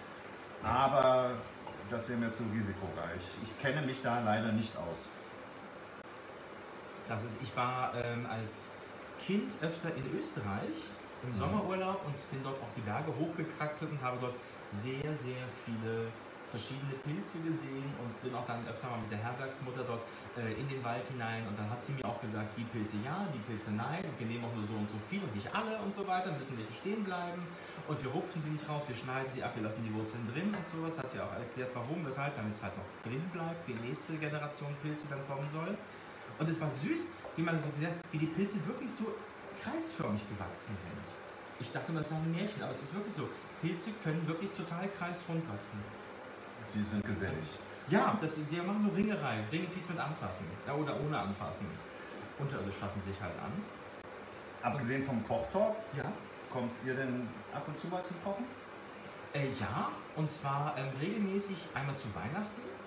Aber das wäre mir zu risikoreich. Ich kenne mich da leider nicht aus. Ich war als Kind öfter in Österreich im Sommerurlaub und bin dort auch die Berge hochgekraxelt und habe dort sehr, sehr viele verschiedene Pilze gesehen und bin auch dann öfter mal mit der Herbergsmutter dort in den Wald hinein und dann hat sie mir auch gesagt, die Pilze ja, die Pilze nein und wir nehmen auch nur so und so viel und nicht alle und so weiter, müssen welche stehen bleiben und wir rupfen sie nicht raus, wir schneiden sie ab, wir lassen die Wurzeln drin und sowas, hat sie auch erklärt, warum, weshalb, damit es halt noch drin bleibt, wie die nächste Generation Pilze dann kommen soll. Und es war süß, wie man so gesagt hat, wie die Pilze wirklich so kreisförmig gewachsen sind. Ich dachte immer, das ist ein Märchen, aber es ist wirklich so. Pilze können wirklich total kreisrund wachsen. Die sind gesellig. Ja, die machen so Ringereien. Ringepiez mit Anfassen. Ja, oder ohne Anfassen. Unterirdisch fassen sich halt an. Abgesehen vom Kochtalk, ja. Kommt ihr denn ab und zu mal zum Kochen? Ja, und zwar regelmäßig einmal zu Weihnachten.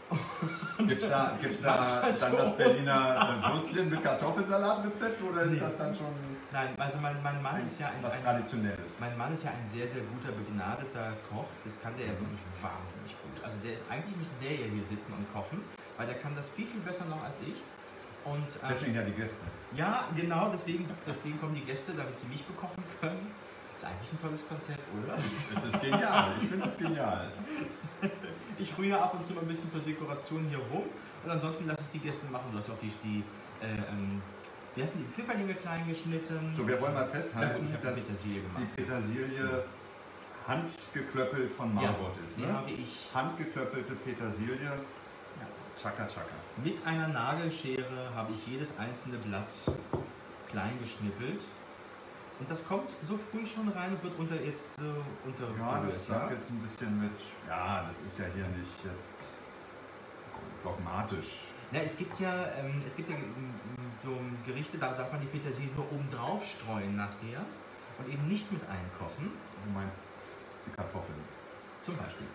Gibt's da dann so das Berliner Würstchen mit Kartoffelsalat-Rezept oder ist Nee. das dann schon Nein, also mein Mann ist ja was Traditionelles? mein Mann ist ja ein sehr, sehr guter, begnadeter Koch. Das kann der ja wirklich wahnsinnig gut. Also eigentlich müsste der ja hier sitzen und kochen, weil der kann das viel, viel besser noch als ich. Und, Deswegen ja die Gäste. ja, genau, deswegen kommen die Gäste, damit sie mich bekochen können. Das ist eigentlich ein tolles Konzept, oder? Es ist genial. Ich finde das genial. Ich rühre ab und zu mal ein bisschen zur Dekoration hier rum und ansonsten lasse ich die Gäste machen. Du hast auch wie heißen die Pfifferlinge klein geschnitten. So, wir wollen mal Ja, festhalten, gut, ich hab dass Petersilie gemacht. die Petersilie handgeklöppelt von Margot ist. Die Ne? habe ich Handgeklöppelte Petersilie, Chaka Chaka. mit einer Nagelschere habe ich jedes einzelne Blatt klein geschnippelt. Und das kommt so früh schon rein und wird unter. Ja, das darf jetzt ein bisschen mit. Ja, das ist ja hier nicht jetzt dogmatisch. Ja, es gibt ja so Gerichte, da darf man die Petersilie nur oben drauf streuen nachher und eben nicht mit einkochen. Du meinst die Kartoffeln. Zum Beispiel.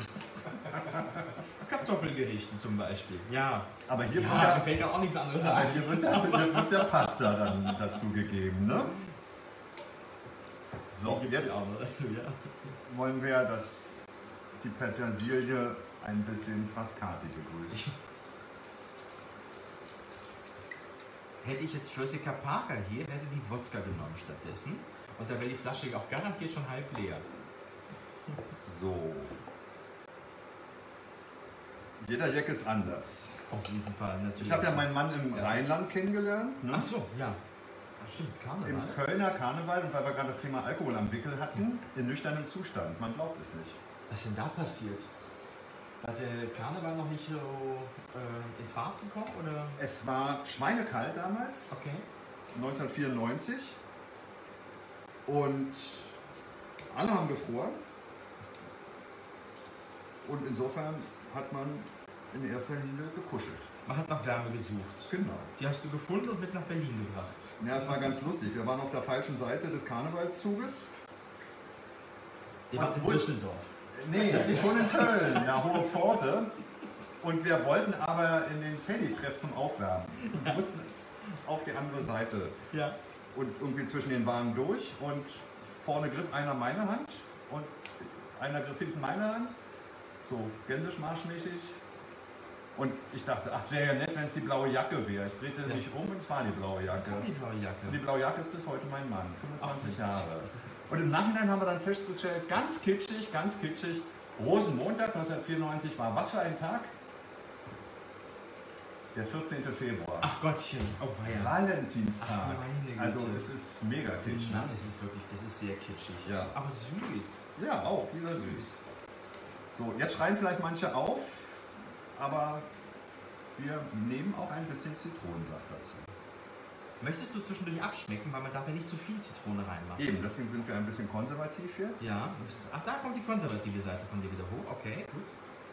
Kartoffelgerichte zum Beispiel. Ja. Aber hier Ja, wird mir ja, fällt auch nichts anderes aber ein. hier wird ja Pasta dann dazu gegeben, ne? So, Die gibt's jetzt ja auch noch dazu, ja. wollen wir, dass die Petersilie ein bisschen Frascati begrüßt. Hätte ich jetzt Jessica Parker hier, hätte die Wodka genommen stattdessen. Und da wäre die Flasche auch garantiert schon halb leer. So. Jeder Jack ist anders. Auf jeden Fall, natürlich. Ich habe ja meinen Mann im Rheinland kennengelernt. Ne? Ach so, ja. Ach, stimmt, Karneval. Im Kölner Karneval, und weil wir gerade das Thema Alkohol am Wickel hatten, in nüchternem Zustand. Man glaubt es nicht. Was ist denn da passiert? Hat der Karneval noch nicht so in Fahrt gekommen? Oder? Es war schweinekalt damals, Okay. 1994. Und alle haben gefroren. Und insofern hat man in erster Linie gekuschelt. Man hat nach Wärme gesucht. Genau. Die hast du gefunden und mit nach Berlin gebracht. Ja, es war ganz lustig. Wir waren auf der falschen Seite des Karnevalszuges. Ihr wart in Obwohl- Düsseldorf. Nee, das ist schon in Köln, der Hohe Pforte. Und wir wollten aber in den Teddy-Treff zum Aufwärmen. Wir mussten auf die andere Seite Ja. und irgendwie zwischen den Wagen durch. Und vorne griff einer meine Hand und einer griff hinten meine Hand. So Gänseschmarschmäßig. Und ich dachte, ach, es wäre ja nett, wenn es die blaue Jacke wäre. Ich drehte mich um und es war die blaue Jacke. Was war die blaue Jacke? Und die blaue Jacke ist bis heute mein Mann, 25 Ach, Jahre. Und im Nachhinein haben wir dann festgestellt, ganz kitschig, Rosenmontag 1994 war was für ein Tag? Der 14. Februar. Ach Gottchen. Oh, weia. Valentinstag. Ach, meine Güte. Also es ist mega kitschig. Nein, es ist wirklich, das ist sehr kitschig. Ja. Aber süß. Ja, auch, dieser süß. So, jetzt schreien vielleicht manche auf, aber wir nehmen auch ein bisschen Zitronensaft dazu. Möchtest du zwischendurch abschmecken, weil man darf ja nicht zu viel Zitrone reinmachen. Eben, deswegen sind wir ein bisschen konservativ jetzt. Ja. Ach, da kommt die konservative Seite von dir wieder hoch. Okay, gut.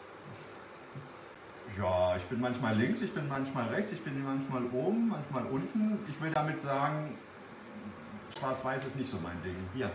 Ja, ich bin manchmal links, ich bin manchmal rechts, ich bin manchmal oben, manchmal unten. Ich will damit sagen, schwarz-weiß ist nicht so mein Ding. Ja.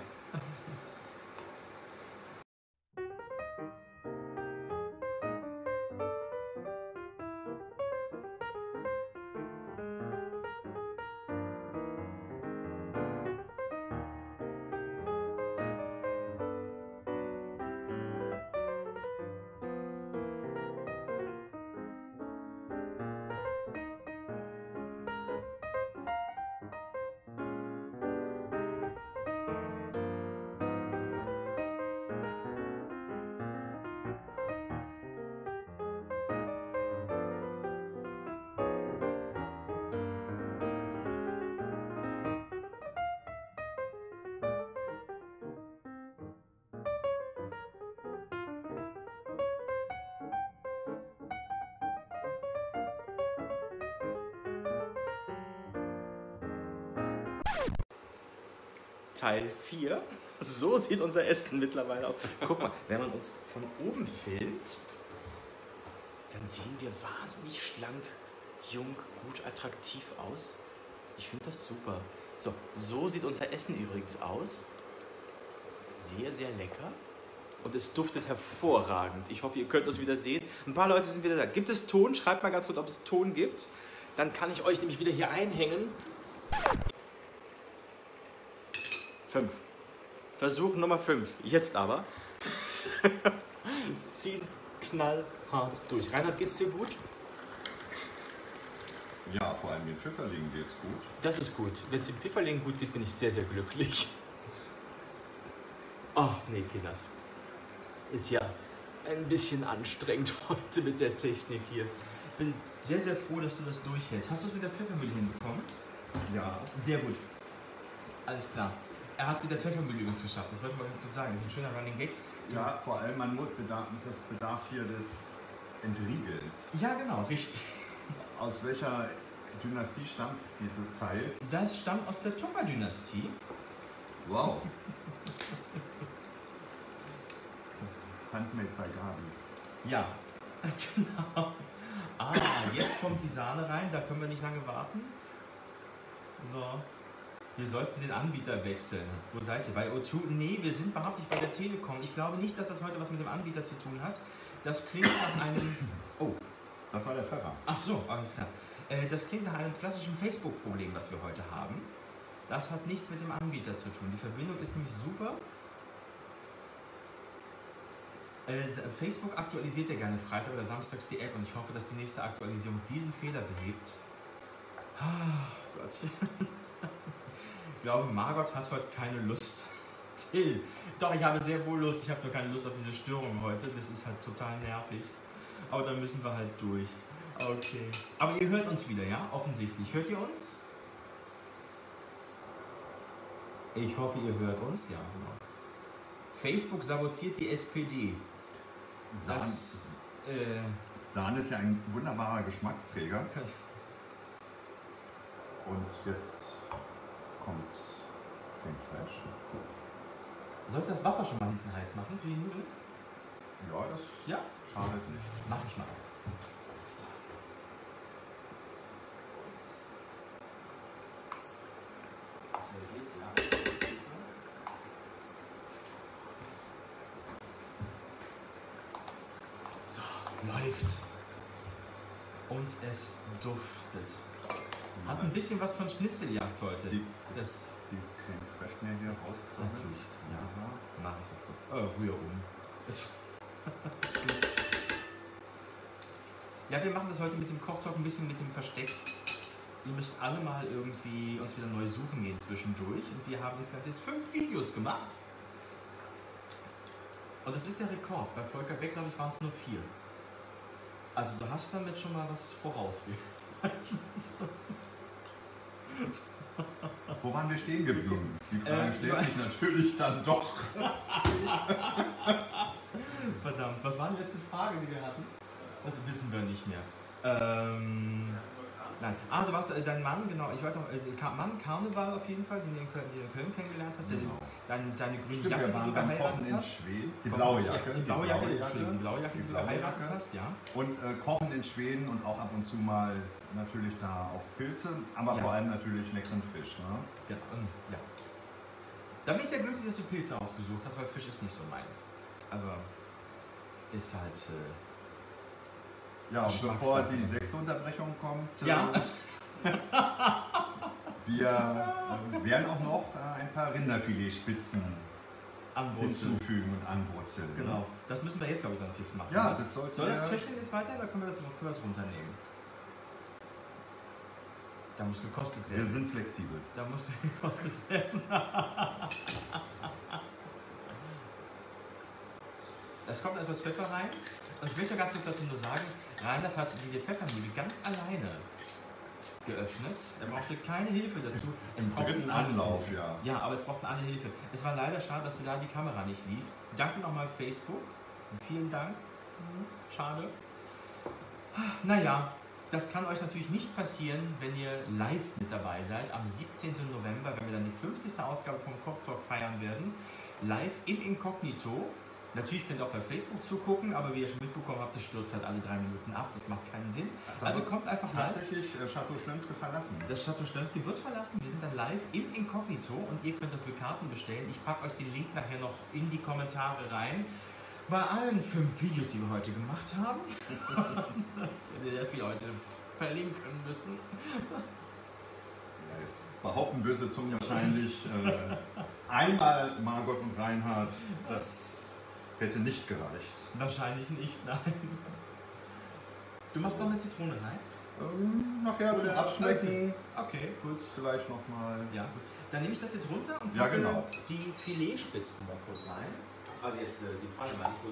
Teil 4. So sieht unser Essen mittlerweile aus. Guck mal, wenn man uns von oben filmt, dann sehen wir wahnsinnig schlank, jung, gut, attraktiv aus. Ich finde das super. So sieht unser Essen übrigens aus. Sehr, sehr lecker. Und es duftet hervorragend. Ich hoffe, ihr könnt es wieder sehen. Ein paar Leute sind wieder da. Gibt es Ton? Schreibt mal ganz kurz, ob es Ton gibt. Dann kann ich euch nämlich wieder hier einhängen. 5. Versuch Nummer 5. Jetzt aber. Zieht's knallhart durch. Reinhard, geht's dir gut? Ja, vor allem den Pfifferlingen geht's gut. Das ist gut. Wenn es dem Pfifferling gut geht, bin ich sehr, sehr glücklich. Ach, nee, Kinders. Ist ja ein bisschen anstrengend heute mit der Technik hier. Ich bin sehr, sehr froh, dass du das durchhältst. Hast du es mit der Pfeffermühle hinbekommen? Ja. Sehr gut. Alles klar. Er hat es mit der Pfeffermühle übrigens geschafft. Das wollte ich mal dazu sagen. Das ist ein schöner Running Gag. Ja, vor allem das bedarf hier des Entriegels. Ja, genau, richtig. Aus welcher Dynastie stammt dieses Teil? Das stammt aus der Topper-Dynastie. Wow. Handmade by Gabi. Ja, genau. Ah, jetzt kommt die Sahne rein, da können wir nicht lange warten. So, wir sollten den Anbieter wechseln. Wo seid ihr? Bei O2? Nee, wir sind wahrhaftig bei der Telekom. Ich glaube nicht, dass das heute was mit dem Anbieter zu tun hat. Das klingt nach einem... Oh, das war der Pfeffer. Ach so, alles klar. Das klingt nach einem klassischen Facebook-Problem, was wir heute haben. Das hat nichts mit dem Anbieter zu tun. Die Verbindung ist nämlich super. Facebook aktualisiert ja gerne Freitag oder samstags die App und ich hoffe, dass die nächste Aktualisierung diesen Fehler behebt. Ah, Gott. Ich glaube, Margot hat heute keine Lust. Till. Doch, ich habe sehr wohl Lust. Ich habe nur keine Lust auf diese Störung heute. Das ist halt total nervig. Aber dann müssen wir halt durch. Okay. Aber ihr hört uns wieder, ja? Offensichtlich. Hört ihr uns? Ich hoffe, ihr hört uns. Ja, genau. Facebook sabotiert die SPD. Sahne ist ja ein wunderbarer Geschmacksträger. Und jetzt kommt Creme Fraiche. Soll ich das Wasser schon mal hinten heiß machen für die Nudeln? Ja, das schadet nicht. Mach ich mal. So, läuft. Und es duftet. Hat ein bisschen was von Schnitzeljagd heute. Die Creme Fraiche mir hier rauskrabbeln. Natürlich, ja. Mach ich doch so. Rühr um. Ist gut. Ja, wir machen das heute mit dem Kochtalk ein bisschen mit dem Versteck. Ihr müsst alle mal irgendwie uns wieder neu suchen gehen zwischendurch. Und wir haben insgesamt jetzt 5 Videos gemacht. Und das ist der Rekord. Bei Volker Beck, glaube ich, waren es nur 4. Also du hast damit schon mal was voraus. Wo waren wir stehen geblieben? Die Frage stellt sich natürlich dann doch. Verdammt, was war die letzte Frage, die wir hatten? Das wissen wir nicht mehr. Nein. Ah, du warst dein Mann, genau. Ich weiß noch, Mann, Karneval auf jeden Fall, den du in Köln kennengelernt hast. Genau. Deine grüne Stimmt, Jacke, wir waren die du beim geheiratet Kochen in hast. Schweden. Die blaue Jacke. Die blaue Jacke, die du geheiratet hast, ja. Und Kochen in Schweden und auch ab und zu mal natürlich da auch Pilze, aber vor allem natürlich leckeren Fisch. Ne? Ja. Da bin ich sehr glücklich, dass du Pilze ausgesucht hast, weil Fisch ist nicht so meins. Aber ist halt... Ja, und bevor die 6. Unterbrechung kommt, ja. Wir werden auch noch ein paar Rinderfiletspitzen hinzufügen und anbrutzeln. Genau, das müssen wir jetzt, glaube ich, dann fix machen. Ja, das soll das köcheln jetzt weiter oder können wir das runternehmen? Da muss gekostet werden. Wir sind flexibel. Da muss gekostet werden. Es kommt etwas Pfeffer rein. Und ich möchte ganz kurz dazu nur sagen, Reinhard hat diese Pfeffermühle ganz alleine geöffnet. Er brauchte keine Hilfe dazu. Im dritten Anlauf, ja. Ja, aber es brauchten alle Hilfe. Es war leider schade, dass da die Kamera nicht lief. Danke nochmal Facebook. Vielen Dank. Schade. Naja, das kann euch natürlich nicht passieren, wenn ihr live mit dabei seid. Am 17. November, wenn wir dann die 50. Ausgabe vom Kochtalk feiern werden. Live im Inkognito. Natürlich könnt ihr auch bei Facebook zugucken, aber wie ihr schon mitbekommen habt, das stürzt halt alle 3 Minuten ab. Das macht keinen Sinn. Also kommt einfach live. Tatsächlich Chateau Schlönske verlassen. Das Chateau Schlönske wird verlassen. Wir sind dann live im Inkognito und ihr könnt dafür Karten bestellen. Ich packe euch den Link nachher noch in die Kommentare rein. Bei allen 5 Videos, die wir heute gemacht haben. Ich hätte sehr viel heute verlinken müssen. Ja, jetzt behaupten böse Zungen wahrscheinlich, einmal Margot und Reinhard, das hätte nicht gereicht. Wahrscheinlich nicht, nein. Du machst noch eine Zitrone rein? Nachher zum Abschmecken. Okay, gut. Vielleicht nochmal. Ja, gut. Dann nehme ich das jetzt runter und Ja, packe genau. die Filetspitzen mal kurz rein. Also jetzt die Pfanne meine ich, wo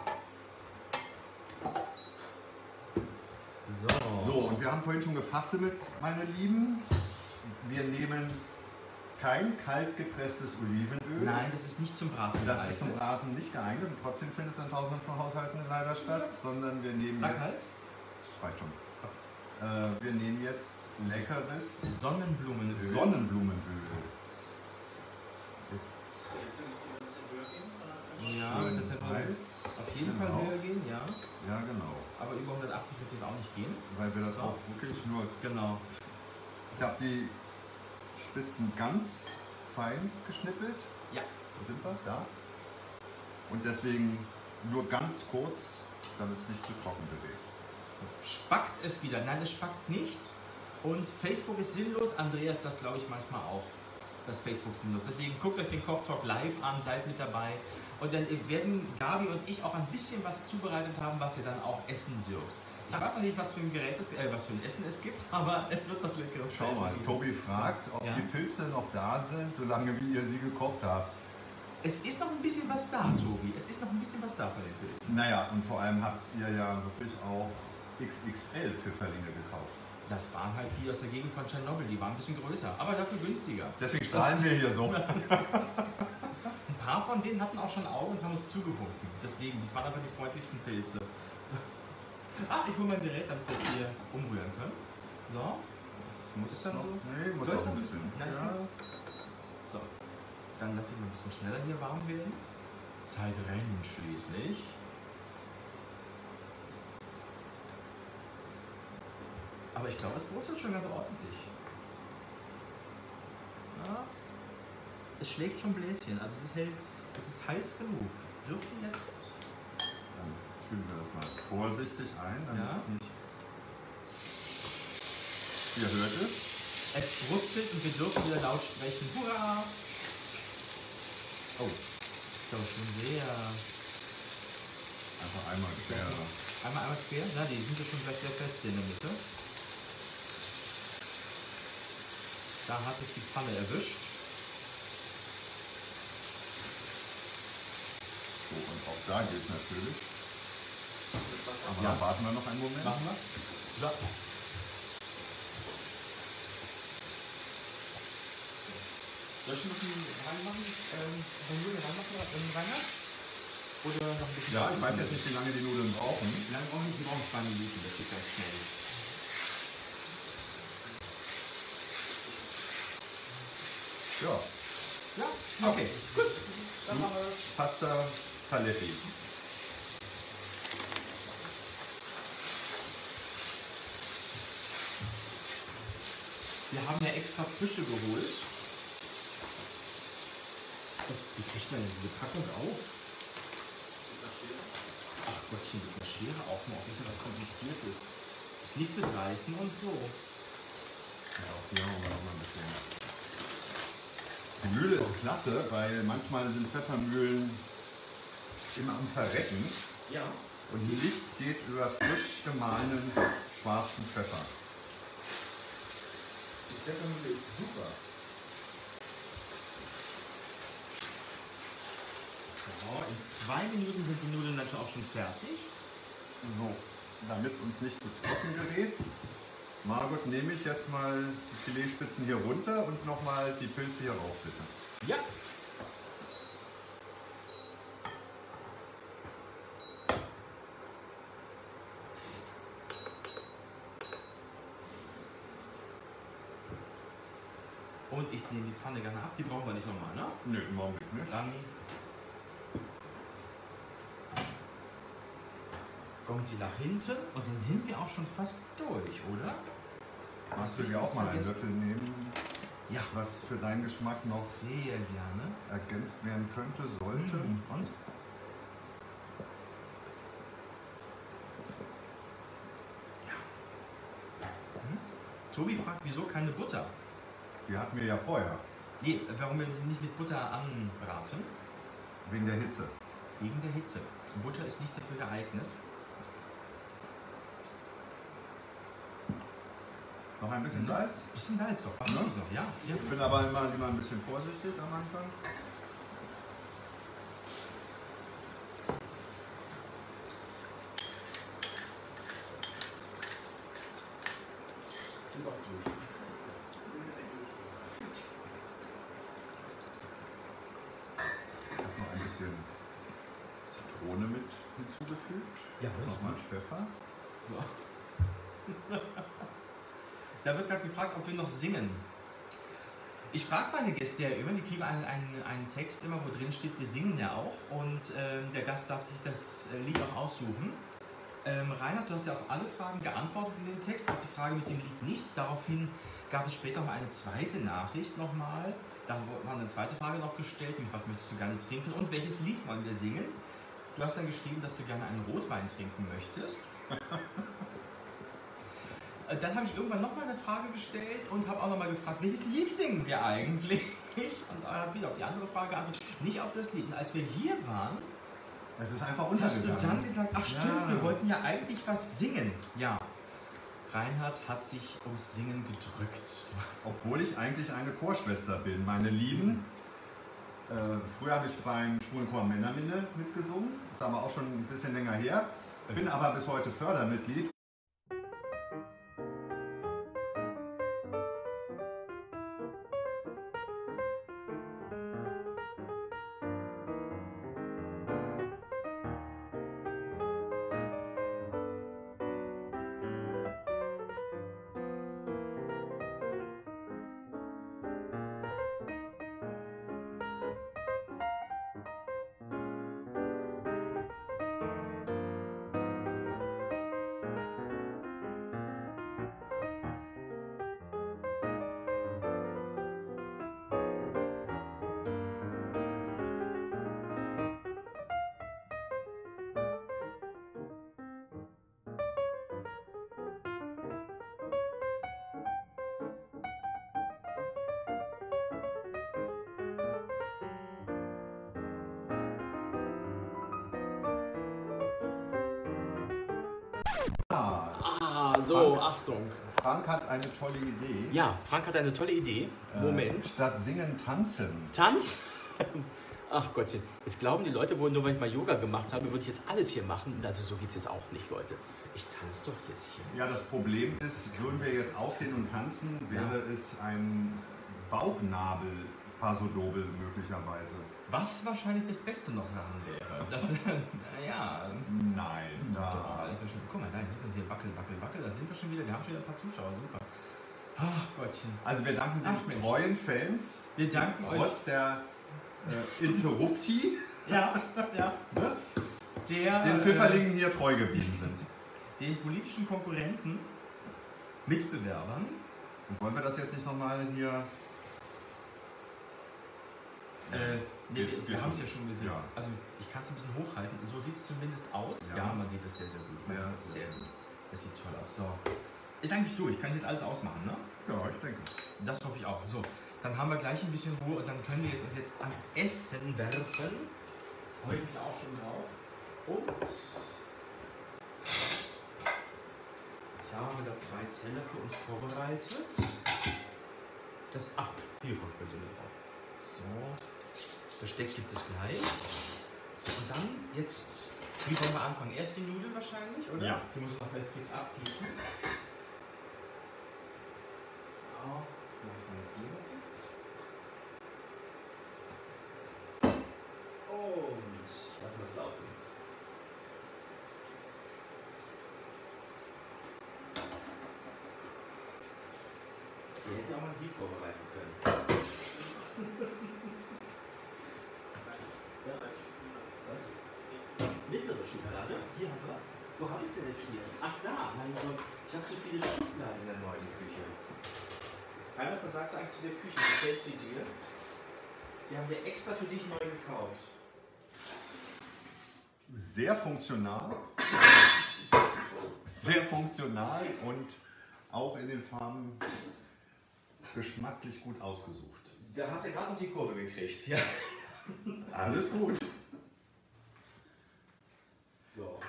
ich jetzt. So, und wir haben vorhin schon gefachsimmelt, meine Lieben. Wir nehmen kein kalt gepresstes Olivenöl. Nein, das ist nicht zum Braten Das geeignet. ist zum Braten nicht geeignet und trotzdem findet es in tausenden von Haushalten leider statt, sondern wir nehmen Sag jetzt... halt. Das reicht schon. Wir nehmen jetzt leckeres Sonnenblumenöl. Sonnenblumenöl. Jetzt Ja, schön mit der Temperatur. heiß. Auf jeden Genau. Fall höher gehen, ja. Ja, genau. Aber über 180 wird es auch nicht gehen. Weil wir das So. auch wirklich nur... Genau. Ich habe die Spitzen ganz fein geschnippelt. Ja. Wo sind wir? Da. Und deswegen nur ganz kurz, damit es nicht zu trocken bewegt. So. Spackt es wieder? Nein, es spackt nicht. Und Facebook ist sinnlos. Andreas, das glaube ich manchmal auch. Das Facebook sinnlos. Deswegen guckt euch den Kochtalk live an, seid mit dabei. Und dann werden Gabi und ich auch ein bisschen was zubereitet haben, was ihr dann auch essen dürft. Ich weiß noch nicht, was für ein Gerät was für ein Essen es gibt, aber es wird was Leckeres. Schau mal, Tobi fragt, ob Ja? die Pilze noch da sind, solange wie ihr sie gekocht habt. Es ist noch ein bisschen was da, Tobi. Es ist noch ein bisschen was da von den Pilzen. Naja, und vor allem habt ihr ja wirklich auch XXL Pfifferlinge gekauft. Das waren halt die aus der Gegend von Tschernobyl, die waren ein bisschen größer, aber dafür günstiger. Deswegen strahlen wir hier so. Ein paar von denen hatten auch schon Augen und haben uns zugewunken. Deswegen, das waren einfach die freundlichsten Pilze. So. Ah, ich hole mein Gerät, damit wir es hier umrühren können. So, das muss es dann so. Nee, muss Soll ich auch noch ein bisschen. Nein, Ja. So, dann lasse ich mal ein bisschen schneller hier warm werden. Zeit rennt schließlich. Aber ich glaube, es brutzelt schon ganz ordentlich. Ja. Es schlägt schon Bläschen, also es ist hell, es ist heiß genug. Es dürfte jetzt. Dann fügen wir das mal vorsichtig ein, damit Ja. es nicht... Ihr hört es. Es brutzelt und wir dürfen wieder laut sprechen. Hurra! Oh, ist aber schon sehr. Einfach einmal quer. Einmal quer? Ja, die sind ja schon gleich sehr fest hier in der Mitte. Da hat es die Pfanne erwischt. So, und auch da geht es natürlich. Aber Ja. dann warten wir noch einen Moment. Machen wir? So. Soll ich noch einen reinmachen? Reinmachen? Oder noch ein bisschen? Ja, ich weiß jetzt nicht, wie lange die Nudeln brauchen. Wie lange brauchen die? Die brauchen 2 Minuten, das geht ganz schnell. Ja, Ja, okay, gut. Dann machen wir das. Pasta Paletti. Wir haben ja extra Fische geholt. Wie kriegt man denn diese Packung auf? Ach Gottchen, mit einer Schere aufmachen, auch ein bisschen was Kompliziertes. Ist nichts mit Reißen und so. Ja, auch hier haben wir noch mal ein bisschen. Die Mühle ist klasse, weil manchmal sind Pfeffermühlen immer am Verrecken. Ja. Und nichts geht über frisch gemahlenen schwarzen Pfeffer. Die Pfeffermühle ist super. So, in 2 Minuten sind die Nudeln natürlich auch schon fertig. So, damit es uns nicht zu trocken gerät, Margot, nehme ich jetzt mal die Filetspitzen hier runter und nochmal die Pilze hier rauf, bitte. Ja. Und ich nehme die Pfanne gerne ab, die brauchen wir nicht nochmal, ne? Nö, im Augenblick nicht. Dann kommt die nach hinten und dann sind wir auch schon fast durch, oder? Magst du dir auch mal einen Löffel nehmen, Ja. was für deinen Geschmack noch Sehr gerne. ergänzt werden könnte, sollte? Und? Tobi fragt, wieso keine Butter? Die hatten wir ja vorher, Nee, warum wir nicht mit Butter anbraten? wegen der Hitze. Wegen der Hitze. Butter ist nicht dafür geeignet. Noch ein bisschen Salz. Bisschen Salz doch, was Ja. noch? Ja, ja. Ich bin aber immer ein bisschen vorsichtig am Anfang. Sind auch durch. Ich habe noch ein bisschen Zitrone mit hinzugefügt. Ja, das ist Nochmal Pfeffer. So. Da wird gerade gefragt, ob wir noch singen. Ich frage meine Gäste ja immer, die kriegen einen Text immer, wo drin steht, wir singen ja auch. Und der Gast darf sich das Lied auch aussuchen. Reinhard, du hast ja auf alle Fragen geantwortet in dem Text, auf die Frage mit dem Lied nicht. Daraufhin gab es später mal eine zweite Nachricht nochmal. Da war eine zweite Frage noch gestellt, mit was möchtest du gerne trinken und welches Lied wollen wir singen? Du hast dann geschrieben, dass du gerne einen Rotwein trinken möchtest. Dann habe ich irgendwann nochmal eine Frage gestellt und habe auch nochmal gefragt, welches Lied singen wir eigentlich? Und habe wieder auf die andere Frage geantwortet, nicht auf das Lied. Und als wir hier waren, Es ist einfach hast du untergegangen. dann gesagt, ach stimmt, Ja. wir wollten ja eigentlich was singen. Ja, Reinhard hat sich ums Singen gedrückt. Obwohl ich eigentlich eine Chorschwester bin, meine Lieben. Früher habe ich beim Schwulen Chor Männerminne mitgesungen. Ist aber auch schon ein bisschen länger her. Bin aber bis heute Fördermitglied. So, Frank. Achtung. Frank hat eine tolle Idee. Ja, Frank hat eine tolle Idee. Moment. Statt singen, tanzen. Tanz? Ach Gottchen, jetzt glauben die Leute wohl, nur weil ich mal Yoga gemacht habe, würde ich jetzt alles hier machen. Also so geht es jetzt auch nicht, Leute. Ich tanze doch jetzt hier. Ja, das Problem ist, würden wir jetzt aufstehen und tanzen, wäre es ein Bauchnabel-Pasodobel möglicherweise. Was wahrscheinlich das Beste noch daran wäre. Das, ja. Nein, da. Guck mal, da sieht man hier wackel, wackel, wackel. Da sind wir schon wieder. Wir haben schon wieder ein paar Zuschauer. Super. Ach Gottchen. Also wir danken Ach, den Mensch. treuen Fans, Wir danken euch. trotz der Interrupti, Ja, ja. ne, Der, den Pfifferlingen hier treu geblieben sind. den politischen Konkurrenten, Mitbewerbern. Und wollen wir das jetzt nicht nochmal hier... Nee, wir wir haben es tun- ja schon gesehen. ja. Also ich kann es ein bisschen hochhalten. So sieht es zumindest aus. Ja. Ja, man sieht das sehr, sehr gut. Man Ja. sieht das sehr gut. Das sieht toll aus. So. Ist eigentlich durch. Kann ich jetzt alles ausmachen, ne? Ja, ich denke. Das hoffe ich auch. So, dann haben wir gleich ein bisschen Ruhe und dann können wir uns jetzt ans Essen werfen. Freue ich mich auch schon drauf. Und ich habe da 2 Teller für uns vorbereitet. Das, hier kommt bitte mit drauf. So, Besteck gibt es gleich. So, und dann jetzt, wie wollen wir anfangen? Erst die Nudeln wahrscheinlich, oder? Ja. Die muss ich noch vielleicht fix abgießen. So, jetzt mache ich mal die noch fix. Und lassen wir es laufen. Wir hätten auch mal einen Sieg vorbereiten können. Mittlere Schokolade. Hier haben wir was. Wo habe ich es denn jetzt hier? Ach da, mein Gott. Ich habe so viele Schubladen in der neuen Küche. Reinhard, was sagst du eigentlich zu der Küche? Gefällt sie dir? Die haben wir extra für dich neu gekauft. Sehr funktional. Sehr funktional und auch in den Farben geschmacklich gut ausgesucht. Da hast du ja gerade noch die Kurve gekriegt. Ja. Alles gut. So.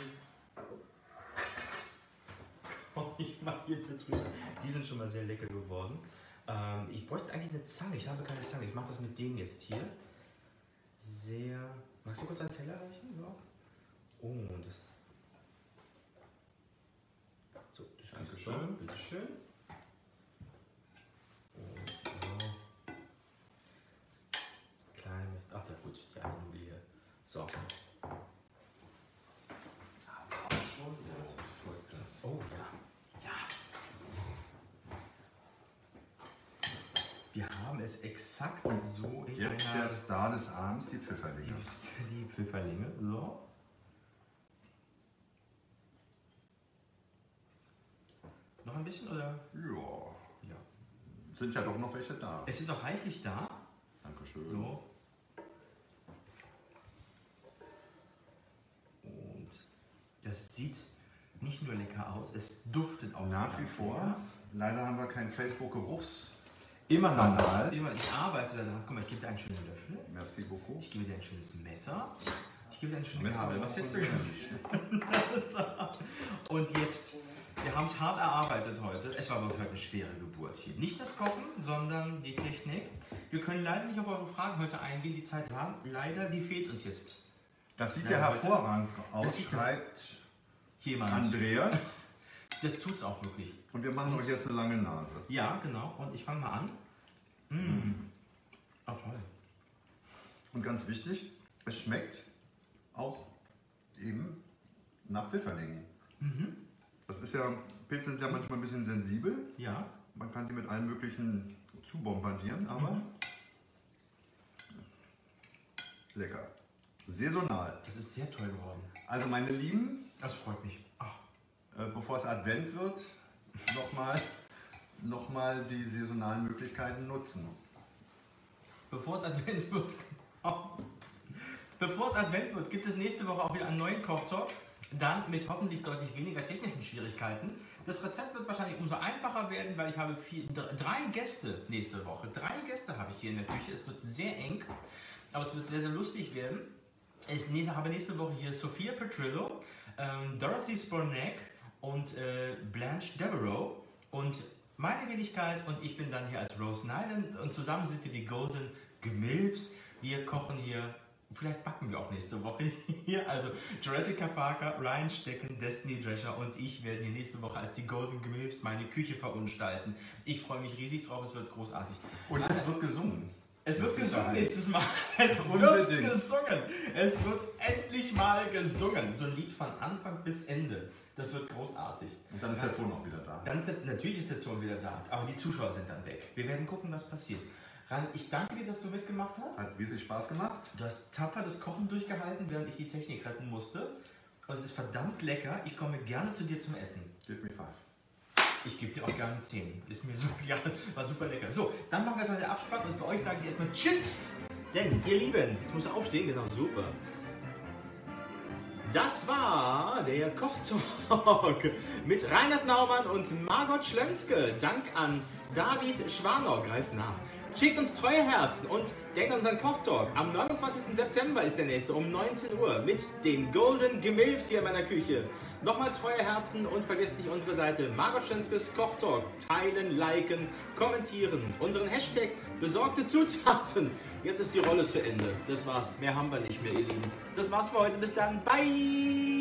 Ich mache hier drüber. Die sind schon mal sehr lecker geworden. Ich bräuchte eigentlich eine Zange. Ich habe keine Zange. Ich mache das mit dem jetzt hier. Sehr. Magst du kurz einen Teller reichen? Ja. Oh, das. So, das Dankeschön. Bitteschön. Und so. Kleine. Ach ja, gut, die eine Nudel hier. So. Oh ja. Ja. Wir haben es exakt so in Jetzt einer... der Star des Abends, die Pfifferlinge. Die Pfifferlinge. So. Noch ein bisschen oder? Ja. Ja. Sind ja doch noch welche da. Es ist noch reichlich da. Dankeschön. So. Und das sieht nicht nur lecker aus, es duftet auch. Nach wie vor. Leider haben wir keinen Facebook-Geruchs. Immer noch. Kanal. Immer, ich arbeite daran. Guck mal, ich gebe dir einen schönen Löffel. Merci beaucoup. Ich gebe dir ein schönes Messer. Ich gebe dir eine schöne Messer Gabel. Was auch hättest du gut. jetzt? Und jetzt, wir haben es hart erarbeitet heute. Es war wirklich eine schwere Geburt hier. Nicht das Kochen, sondern die Technik. Wir können leider nicht auf eure Fragen heute eingehen. Die Zeit war leider, die fehlt uns jetzt. Das sieht Ja, ja heute- hervorragend Das aus, sieht- schreibt Jemand. Andreas. Das tut's auch wirklich. Und wir machen euch jetzt eine lange Nase. Ja, genau. Und ich fange mal an. Mmh. Oh, toll. Und ganz wichtig, es schmeckt auch eben nach Pfifferlingen. Das ist ja, Pilze sind ja manchmal ein bisschen sensibel. Ja. Man kann sie mit allem Möglichen zubombardieren, aber lecker. Saisonal. Das ist sehr toll geworden. Also meine Lieben, Das freut mich. Ach, bevor es Advent wird, nochmal die saisonalen Möglichkeiten nutzen. bevor es Advent wird, bevor es Advent wird, gibt es nächste Woche auch wieder einen neuen Kochtalk. Dann mit hoffentlich deutlich weniger technischen Schwierigkeiten. Das Rezept wird wahrscheinlich umso einfacher werden, weil ich habe 3 Gäste nächste Woche. 3 Gäste habe ich hier in der Küche. Es wird sehr eng, aber es wird sehr, sehr lustig werden. Ich habe nächste Woche hier Sophia Petrillo, Dorothy Spornack und Blanche Devereaux. Und meine Wenigkeit und ich bin dann hier als Rose Nyland und zusammen sind wir die Golden Gemilfs. Wir kochen hier, vielleicht backen wir auch nächste Woche hier. Also Jessica Parker, Ryan Stecken, Destiny Drescher und ich werden hier nächste Woche als die Golden Gemilfs meine Küche verunstalten. Ich freue mich riesig drauf, es wird großartig. Und es wird gesungen. Es wird Mit gesungen Sicherheit. nächstes Mal. Es Unbedingt. wird gesungen. Es wird endlich mal gesungen. So ein Lied von Anfang bis Ende. Das wird großartig. Und dann ist der Ton auch wieder da. Dann ist natürlich ist der Ton wieder da, aber die Zuschauer sind dann weg. Wir werden gucken, was passiert. Ran, ich danke dir, dass du mitgemacht hast. Hat riesig Spaß gemacht. Du hast tapfer das Kochen durchgehalten, während ich die Technik retten musste. Und es ist verdammt lecker. Ich komme gerne zu dir zum Essen. Give me 5. Ich gebe dir auch gerne 10. Ist mir so egal. War super lecker. So, dann machen wir jetzt mal den Abspann und bei euch sage ich erstmal Tschüss. Denn, ihr Lieben, jetzt musst du aufstehen, genau, super. Das war der Kochtalk mit Reinhard Naumann und Margot Schlönske. Dank an David Schwanau. Greift nach. Schickt uns treue Herzen und denkt an unseren Kochtalk. Am 29. September ist der nächste um 19 Uhr mit den Golden Gemilfs hier in meiner Küche. Nochmal treue Herzen und vergesst nicht unsere Seite Margot Schlönskes Kochtalk. Teilen, liken, kommentieren. Unseren Hashtag besorgte Zutaten. Jetzt ist die Rolle zu Ende. Das war's. Mehr haben wir nicht mehr, ihr Lieben. Das war's für heute. Bis dann. Bye!